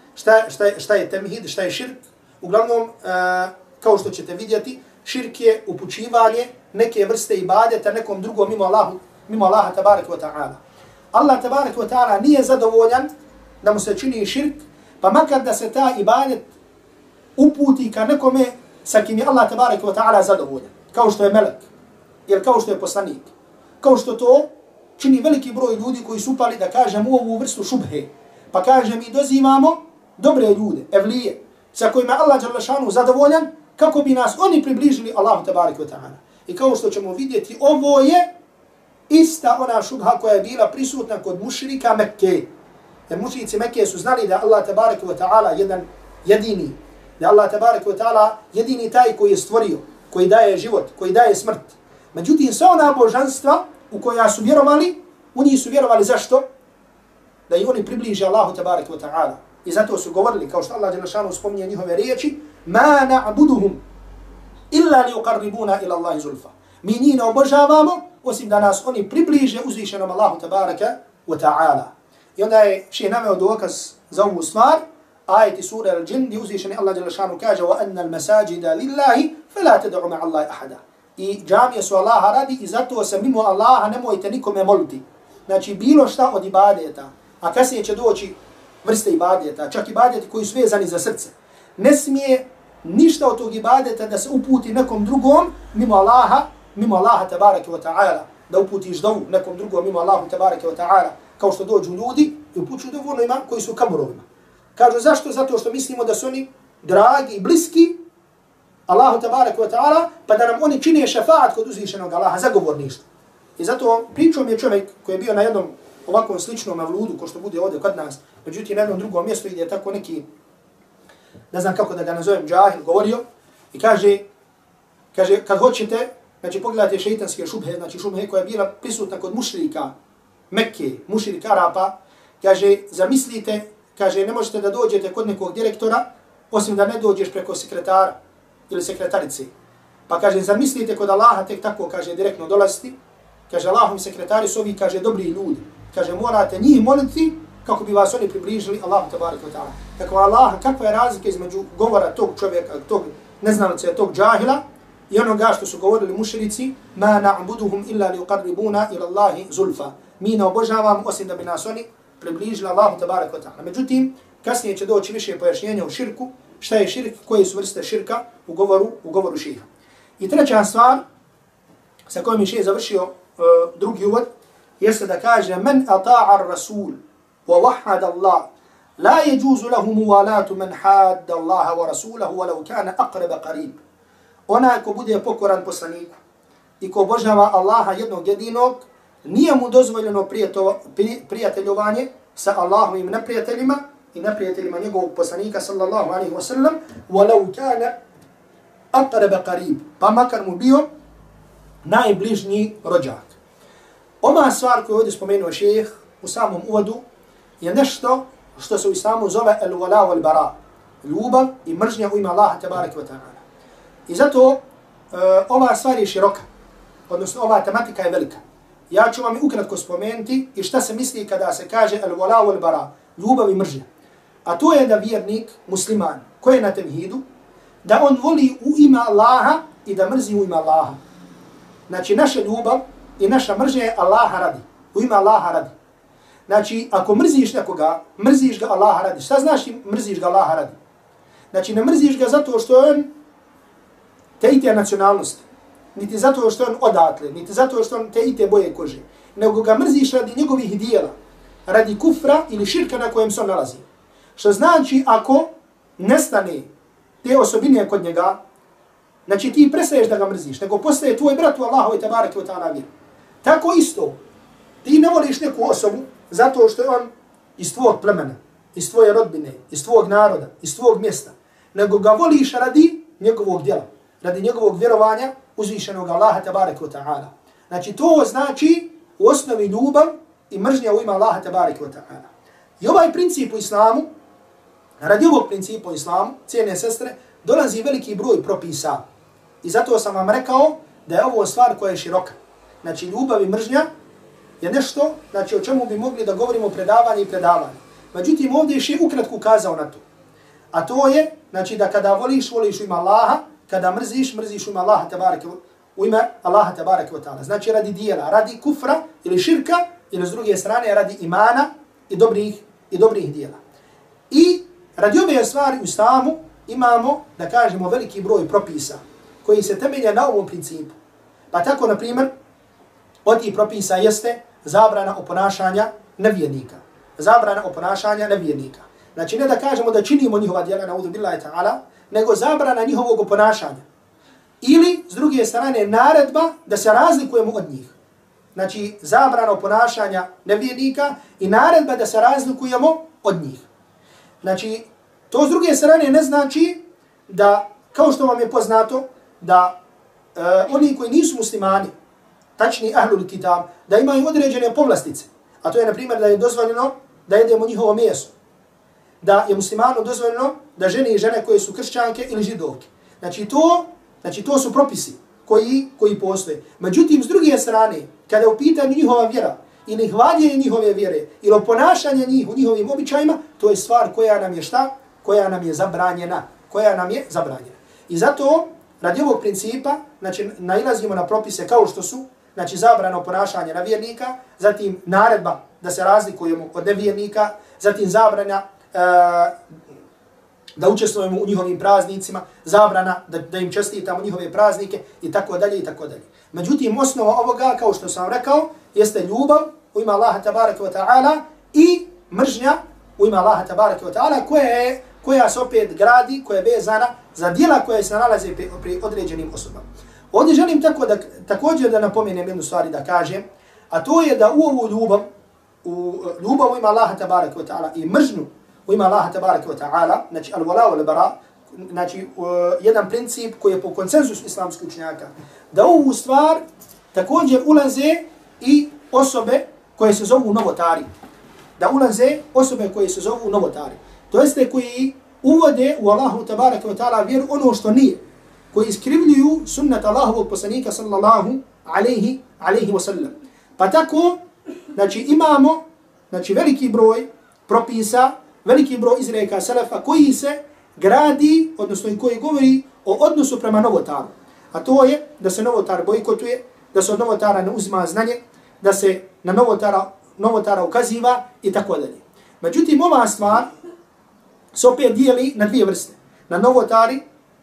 šta je temhid, šta je širk. Uglavnom, kao što ćete vidjeti, širk je upućivanje neke vrste ibadeta nekom drugom mimo Allaha tabaraka wa ta'ala. Allah tabaraka wa ta'ala nije zadovoljan da mu se čini širk, pa makar da se ta ibadet uputi ka nekome sa kim je Allah tabaraka wa ta'ala zadovoljan. Kao što je melek, ili kao što je poslanik. Kao što to čini veliki broj ljudi koji su upali da kažem u ovu vrstu šubhe. Pa kaže mi dozivamo dobre ljude, evlije, sa kojima Allah dželešanu zadovoljan, kako bi nas oni približili Allahu tabaraka wa ta'ala. I kao što ćemo vidjeti, ovo je ista ona šubha koja je bila prisutna kod mušrika Mekke. Jer mušrici Mekke su znali da Allah tabaraka wa ta'ala jedan jedini, da Allah tabaraka wa ta'ala jedini taj koji je stvorio, koji daje život, koji daje smrt. Međutim, sva ona božanstva u koja su vjerovali, u njih su vjerovali zašto? Da i oni približe Allahu tabaraka wa ta'ala. I zato su govorili, kao što Allah dželešanu spominje njihove riječi, ma na'buduhum illa li uqarribuna ila Allahi zulfa. Mi njih ne obožavamo, osim da nas oni približe uzvišenom Allahu tabaraka wa ta'ala. I onda je šejh naveo dokaz za ovu stvar, ajeti sura Al-Džin, gdje uzvišeni Allah dželešanu kaže wa anna al-masajida lillahi fala tad'u ma'a Allahi ahada. I džamije su Allaha radi i zato se mimo Allaha nemojte nikome moliti. Znači bilo šta od ibadeta, a kasnije će doći vrste ibadeta, čak ibadeti koji su vezani za srce. Ne smije ništa od tog ibadeta da se uputi nekom drugom mimo Allaha tabaraka wa ta'ala. Da uputiš dovu nekom drugom mimo Allahu tabaraka wa ta'ala. Kao što dođu ljudi i upućuju dovu onima koji su kamurovima. Kažu zašto? Zato što mislimo da su oni dragi i bliski Allahu tabaraka wa ta'ala, pa da nam oni čine šefaat kod uzvišenog Allaha, zagovorništvo. I zato pričao mi je čovjek koji je bio na jednom ovakvom sličnom mavludu, ko što bude ovdje kod nas, međutim na jednom drugom mjestu gdje je tako neki, ne znam kako da ga nazovem, džahil, govorio i kaže kad hoćete, znači pogledajte šeitanske šubhe, znači šubhe koja je bila prisutna kod mušrika Mekke, mušrika Arapa, kaže zamislite, kaže ne možete da dođete kod nekog direktora, osim da ne dođeš preko sekretara ili sekretarice. Pa kaže zamislite kod Allaha tek tako, kaže direktno dolaziti, kaže Allahom sekretari su ovi, kaže dobri ljudi. Kaže morate njih moliti kako bi vas oni približili Allahu tabaraka wa ta'ala. Kako Allah, kakva je razlika između govora tog čovjeka, tog neznalice, tog džahila i onoga što su govorili mušrici, ma na'buduhum illa li uqarribuna ila Allahi zulfa. Mi ne obožavamo osim da bi nas oni približili Allahu tabaraka wa ta'ala. Međutim, kasnije će doći više pojašnjenja u širku, šta je širk, koje su vrste širka u govoru šeha. I treća stvar sa kojom je šeh završio drugi uvod, jeste da kaže men ata'a ar-rasul wa wahhada Allah la yajuzu lahu muwalatu man hadda Allah wa rasulahu walau kana aqrab qarib. Onaj ko bude pokoran poslaniku i ko obožava Allaha jednog jedinog, nije mu dozvoljeno prijateljovanje sa Allahovim neprijateljima i neprijateljima njegovog poslanika sallallahu alaihi wa sallam walau kana aqrab qarib, pa makar mu bio najbližnji rođak. Ova stvar koju ovdje spomenuo šejh u samom uvodu je nešto što se u islamu zove al-wala wal-bara, ljubav i mržnja u ime Allaha tabaraka wa ta'ala. I zato ova stvar je široka, odnosno ova tematika je velika. Ja ću vam ukratko spomenuti i šta se misli kada se kaže al-wala wal-bara, ljubav i mržnja. A to je da vjernik, musliman, koji je na tevhidu, da on voli u ime Allaha i da mrzi u ime Allaha. Znači naša ljubav i naša mržnja je Allaha radi. U ime Allaha radi. Znači, ako mrziš nekoga, mrziš ga Allaha radi. Šta znači mrziš ga Allaha radi? Znači, ne mrziš ga zato što on te ite nacionalnosti, niti zato što on odatle, niti zato što on te ite boje kože, nego ga mrziš radi njegovih dijela, radi kufra ili širka na kojem se on nalazi. Što znači, ako nestane te osobine kod njega, znači ti prestaješ da ga mrziš, nego postaje tvoj brat u Allahu i tabaraka wa ta'ala vjeru. Tako isto, ti ne voliš neku osobu zato što je on iz tvojeg plemena, iz tvoje rodbine, iz tvojeg naroda, iz tvojeg mjesta. nego ga voliš radi njegovog djela, radi njegovog vjerovanja uzvišenog Allaha tabaraka wa ta'ala. Znači to znači u osnovi ljubav i mržnja u ime Allaha tabaraka wa ta'ala. I ovaj princip u islamu, radi ovog principa u islamu, cijene sestre, dolazi veliki broj propisa. I zato sam vam rekao da je ovo stvar koja je široka. Znači ljubav i mržnja je nešto, znači o čemu bi mogli da govorimo predavanje i predavanje. Međutim, ovdje je ukratko ukazao na to. A to je, znači da kada voliš, voliš u ime Allaha, kada mrziš, mrziš u ime Allaha tabaraka wa ta'ala. Znači radi dijela, radi kufra ili širka, ili s druge strane radi imana i dobrih dijela. I radi ove stvari u islamu imamo, da kažemo, veliki broj propisa koji se temelje na ovom principu. Pa tako, na primjer, od tih propisa jeste zabrana oponašanja nevjernika. Zabrana oponašanja nevjernika. Znači ne da kažemo da činimo njihova djela, na'udhu billahi ta'ala, nego zabrana njihovog oponašanja. Ili, s druge strane, naredba da se razlikujemo od njih. Znači, zabrana oponašanja nevjernika i naredba da se razlikujemo od njih. Znači, to s druge strane ne znači da, kao što vam je poznato, da oni koji nisu muslimani, tačni ahlul kitab, da imaju određene povlastice. A to je, na primjer, da je dozvoljeno da jedemo njihovo meso. Da je muslimanu dozvoljeno da žene i žene koje su kršćanke ili židovke. Znači to su propisi koji postoje. Međutim, s druge strane, kada je u pitanju njihova vjera, ili hvaljenje njihove vjere, ili oponašanje njih u njihovim običajima, to je stvar koja nam je šta? Koja nam je zabranjena. I zato, radi ovog principa, znači, nailazimo na propise kao što su, znači, zabrana oponašanja nevjernika, zatim naredba da se razlikujemo od nevjernika, zatim zabrana da učestvujemo u njihovim praznicima, zabrana da im čestitamo njihove praznike i tako dalje i tako dalje. Međutim, osnova ovoga, kao što sam rekao, jeste ljubav u ime Allaha tabaraka wa ta'ala i mržnja u ime Allaha tabaraka wa ta'ala koja se opet gradi, koja je vezana za djela koje se nalaze pri određenim osobama. Ovdje želim također da napomenem jednu stvari da kažem, a to je da u ovu ljubav u ime Allaha tabaraka wa ta'ala i mržnju u ime Allaha tabaraka wa ta'ala, znači al-wala wal-bara, znači jedan princip koji je po konsenzusu islamskih učenjaka, da u ovu stvar također ulaze i osobe koje se zovu novotari. To jeste koji uvode u Allahu tabaraka wa ta'ala vjeru ono što nije, koji iskrivljuju sunnat Allahovog poslanika sallallahu alaihi wa sallam. Pa tako, znači imamo veliki broj propisa, veliki broj izreka selefa koji se gradi, odnosno koji govori o odnosu prema novotaru. A to je da se novotar bojkotuje, da se od novotara ne uzima znanje, da se na novotara ukaziva i tako dalje. Međutim, ova stvar se opet dijeli na dvije vrste. Na novotar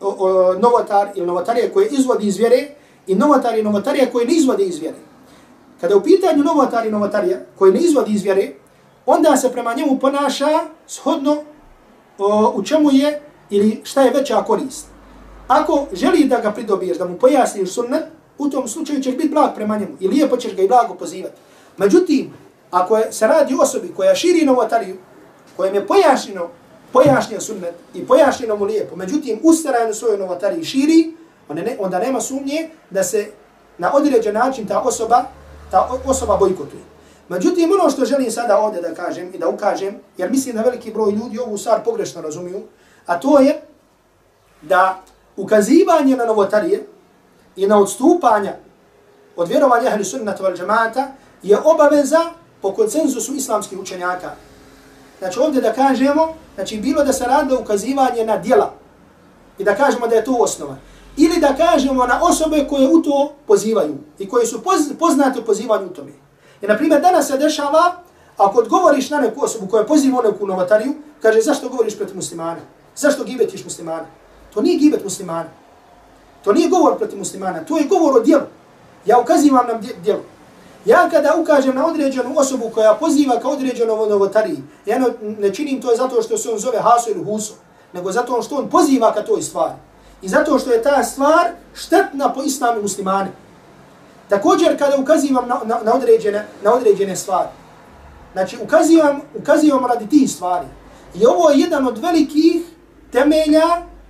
ili novotarije koje izvodi iz vjere i novotar i novotarije koje ne izvode iz vjere. Kada je u pitanju novotar i novotarija koje ne izvodi iz vjere, onda se prema njemu ponaša shodno u čemu je ili šta je veća korist. Ako želi da ga pridobiješ, da mu pojasniš sunnet, u tom slučaju ćeš biti blag prema njemu i lijepo ćeš ga i blago pozivati. Međutim, ako se radi o osobi koja širi novotariju, kojem je pojašnjen sunnet i pojašnjeno mu lijepo, međutim ustraje na svojoj novotariji širi, onda nema sumnje da se na određen način ta osoba bojkotuje. Međutim, ono što želim sada ovdje da kažem i da ukažem, jer mislim da veliki broj ljudi ovu stvar pogrešno razumiju, a to je da ukazivanje na novotarije i na odstupanja od vjerovanja ahli sunnata wal džemaata je obaveza po konsenzusu islamskih učenjaka. Znači ovdje da kažemo, znači bilo da se radi ukazivanje na djela i da kažemo da je to osnova. Ili da kažemo na osobe koje u to pozivaju i koje su poznate u pozivanju u tome. I na primjer danas se dešava, ako odgovoriš na neku osobu koja poziva neku novotariju, kaže zašto govoriš protiv muslimana? Zašto gibetiš muslimana? To nije gibet muslimana. To nije govor protiv muslimana, to je govor o djelu. Ja ukazivam na djelu. Ja kada ukažem na određenu osobu koja poziva ka određenom novotariji, ja ne činim to zato što se on zove Haso ili Huso, nego zato što on poziva ka toj stvari. I zato što je ta stvar štetna po islamu muslimane. Također kada ukazivam na određene stvari, znači ukazivam radi tih stvari. I ovo je jedan od velikih temelja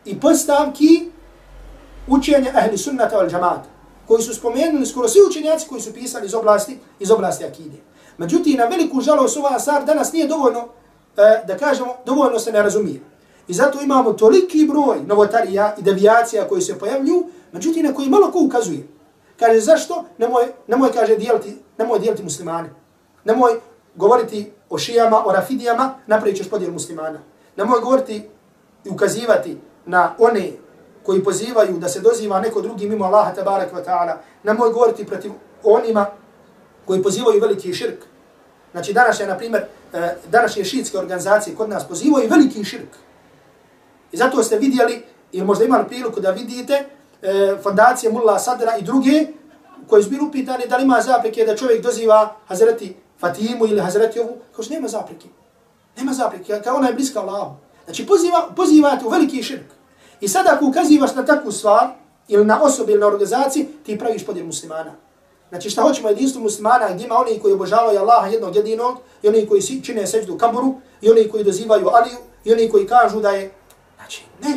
i postavki učenja ahli sunnata wal džamata, koji su spomenuli skoro svi učenjaci koji su pisali iz oblasti akide. Međutim, na veliku žalost ova stvar danas nije dovoljno, da kažemo, dovoljno se ne razumije. I zato imamo toliki broj novotarija i devijacija koji se pojavljuju, međutim, na koji malo ko ukazuje. Kaže, zašto? Nemoj kaže, dijeliti muslimane. Nemoj govoriti o šijama, o rafidijama, napravit ćeš podijel muslimana. Nemoj govoriti i ukazivati na one koji pozivaju da se doziva neko drugi mimo Allaha tabarak wa ta'ala. Nemoj govoriti protiv onima koji pozivaju veliki širk. Znači, današnje šiitske organizacije kod nas pozivaju veliki širk. I zato ste vidjeli, ili možda imali priliku da vidite, fondacije Mulla Sadra i druge, koji su bili upitani da li ima zapreke da čovjek doziva Hazreti Fatimu ili Hazreti ovu, kao što nema zapreke. Nema zapreke, kao ona je bliska Allahu. Znači, pozivate u veliki širk. I sada ako ukazivaš na takvu stvar, ili na osobi, ili na organizaciji, ti praviš podijel muslimana. Znači, šta hoćemo jedinstvo muslimana, gdje ima oni koji obožavaju Allaha jednog jedinog, i oni koji čine seždu kaburu, i oni koji dozivaju Aliju, i oni koji kažu da je... Znači, ne.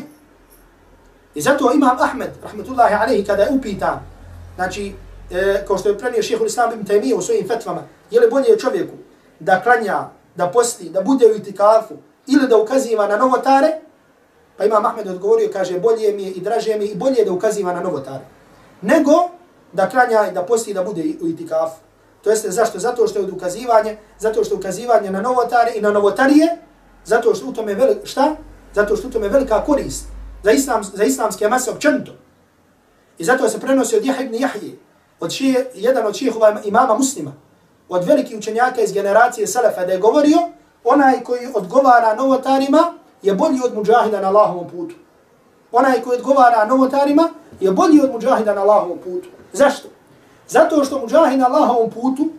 I zato Imam Ahmed, rahmetullahi alaihi, kada je upitan, znači, kao što je prenio šejhul Islam ibn Taymije u svojim fetvama, je li bolje čovjeku da klanja, da posti, da bude u itikafu, ili da ukaziva na novotare, pa Imam Ahmed odgovorio, kaže, bolje mi je i draže mi i bolje da ukaziva na novotare, nego da klanja i da posti da bude u itikafu. To jeste zašto? Zato što je ukazivanje na novotare i na novotarije, zato što u tome šta? Zato što u tome velika korist za islamske mase općenito. I zato se prenosi od Jahja ibn Jahje, jedan od šejhova imama Muslima, od velikih učenjaka iz generacije Salafa, da je govorio, onaj koji odgovara novotarima je bolji od muđahida na Allahovom putu. Onaj koji odgovara novotarima je bolji od muđahida na Allahovom putu. Zašto? Zato što muđahid na Allahovom putu,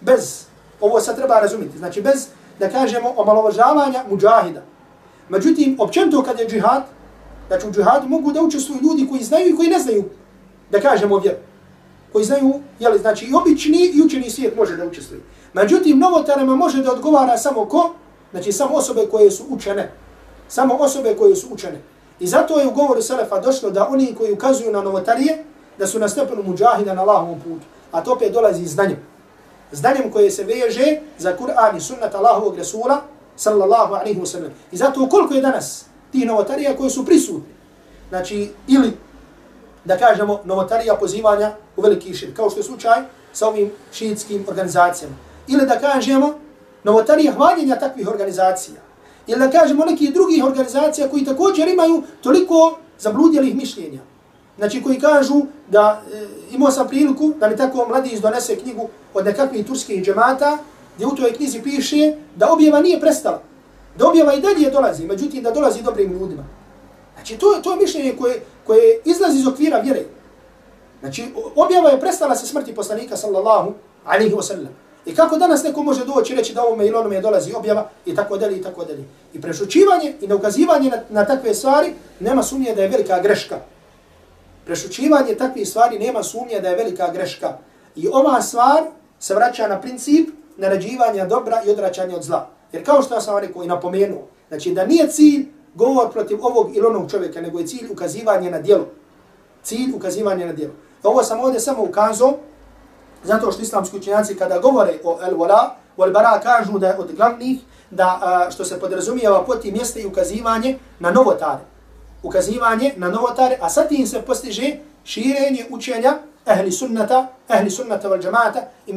ovo sad treba razumjeti, znači bez, da kažemo, omalovažavanja muđahida. Međutim, općenito kad je džihad, znači u džihadu mogu da učestvuju ljudi koji znaju i koji ne znaju, da kažemo vjeru. Koji znaju, jeli, znači i obični i učeni svijet može da učestvuje. Međutim, novotarima može da odgovara samo ko? Znači samo osobe koje su učene. Samo osobe koje su učene. I zato je u govoru Selefa došlo da oni koji ukazuju na novotarije, da su na stepenu muđahida na Allahovom putu. A to opet dolazi znanjem. Znanjem koje se veže za Kur'an i sunnat Allahovog Rasula, sallallahu alaihi wa sallam. I zato koliko je danas tih novotarija koji su prisutni. Znači, ili da kažemo novotarija pozivanja u veliki širk, kao što je slučaj sa ovim šiitskim organizacijama. Ili da kažemo novotarija hvaljenja takvih organizacija. Ili da kažemo nekih drugih organizacija koji također imaju toliko zabludjelih mišljenja. Znači koji kažu da imao sam priliku da mi tako mladić donese knjigu od nekakvih turskih džemata, gdje u toj knjizi piše da objava nije prestala. Da objava i dalje dolazi, međutim da dolazi dobrim ljudima. Znači to je mišljenje koje izlazi iz okvira vjere. Znači objava je prestala sa smrti poslanika sallallahu alaihi wa sallam. I kako danas neko može doći reći da ovome ili onome dolazi objava i tako dalje i tako dalje. I prešućivanje i neukazivanje na takve stvari nema sumnje da je velika greška. Prešućivanje takvih stvari nema sumnje da je velika greška. I ova stvar se vraća na princip naređivanja dobra i odvraćanja od zla. Jer kao što sam rekao i napomenuo, znači da nije cilj govor protiv ovog ili onog čovjeka, nego je cilj ukazivanje na djelo. Cilj ukazivanje na djelo. Ovo sam ovdje samo ukazao, zato što islamski učenjaci kada govore o el-wala, el-bara kažu da je od glavnih, da što se podrazumijeva po tim jeste i ukazivanje na novotare. Ukazivanje na novotare, a sa tim se postiže širenje učenja ahli sunnata wal džamata i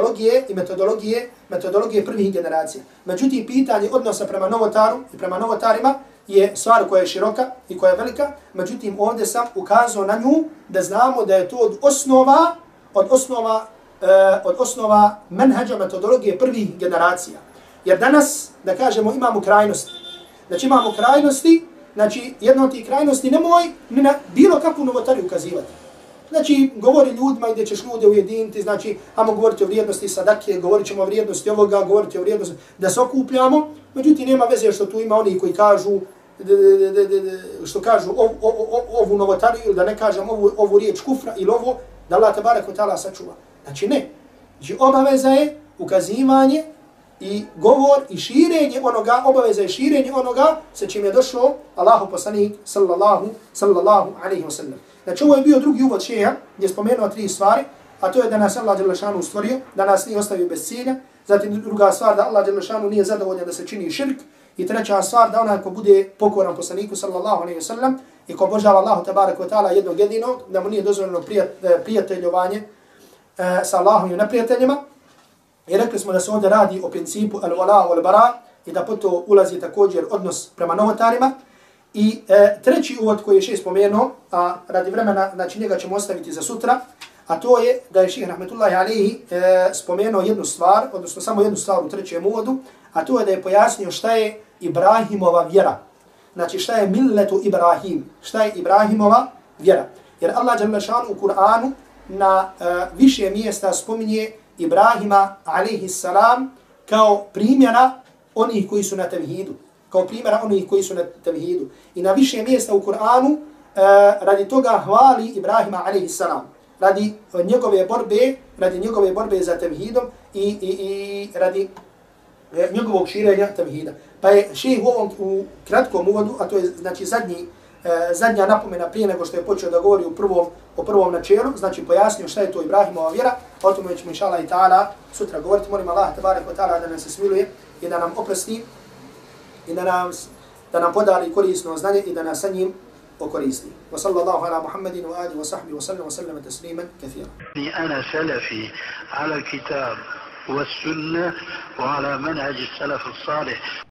metodologije prvih generacija. Međutim, pitanje odnosa prema novotaru i prema novotarima je stvar koja je široka i koja je velika. Međutim, ovdje sam ukazao na nju da znamo da je to od osnova menhađa metodologije prvih generacija. Jer danas, da kažemo, imamo krajnosti. Znači imamo krajnosti, znači jedna od tih krajnosti nemoj ni na bilo kakvu novotariju ukazivati. Znači, govori ljudima gdje ćeš ljude ujediniti, znači, ajmo govoriti o vrijednosti sadake, govorit ćemo o vrijednosti ovoga, govoriti o vrijednosti da se okupljamo, međutim, nema veze što tu ima oni koji kažu, ovu novotariju, ili da ne kažem ovu riječ kufra ili ovo, da Allah tabarak wa ta'ala sačuva. Znači, ne. Znači, obaveza je ukazivanje i govor i širenje onoga, obaveza i širenje onoga sa čim je došao Allahu poslanik sallallahu alaihi wa sallam. Znači ovo je bio drugi uvod šeha gdje je spomenuo 3 stvari, a to je da nas Allah dželešanu stvorio, da nas nije ostavio bez cilja, zatim druga stvar da Allah dželešanu nije zadovoljan da se čini širk, i treća stvar da onaj ko bude pokoran poslaniku sallallahu alaihi wa sallam i ko obožava Allahu tabaraka wa ta'ala jednog jedinog, da mu nije dozvoljeno prijateljovanje sa Allahom i neprijateljima. I rekli smo da se ovdje radi o principu al-wala wal-bara i da po to ulazi također odnos prema novotarima. I treći uvod koji je šejh spomenuo, a radi vremena, znači njega ćemo ostaviti za sutra, a to je da je šejh rahmetullahi alejhi spomenuo jednu stvar, odnosno samo jednu stvar u trećem uvodu, a to je da je pojasnio šta je Ibrahimova vjera. Znači šta je milletu Ibrahim, šta je Ibrahimova vjera. Jer Allah dželle šanu u Kur'anu na više mjesta spominje Ibrahima alejhi salam kao primjera onih koji su na tevhidu. Kao primjera onih koji su na tevhidu. I na više mjesta u Kur'anu radi toga hvali Ibrahima alejhi salam. Radi njegove borbe za tevhidom i radi njegovog širenja tevhida. Pa je šejh u kratkom uvodu, a to je znači zadnja napomena prije nego što je počeo da govori o prvom načelu, znači pojasnio šta je to Ibrahimova vjera, o tome ćemo inšallah i ta'ala sutra govoriti. Molim Allah tabaraka wa ta'ala da nam se smiluje i da nam oprosti i da nam podari korisno znanje i da nas sa njim okoristi. Wa sallallahu ala Muhammedin wa alihi wa sahbihi wa sallam wa sallama tasliman kathira. أنا سلفي على الكتاب والسنة وعلى منهج السلف الصالح.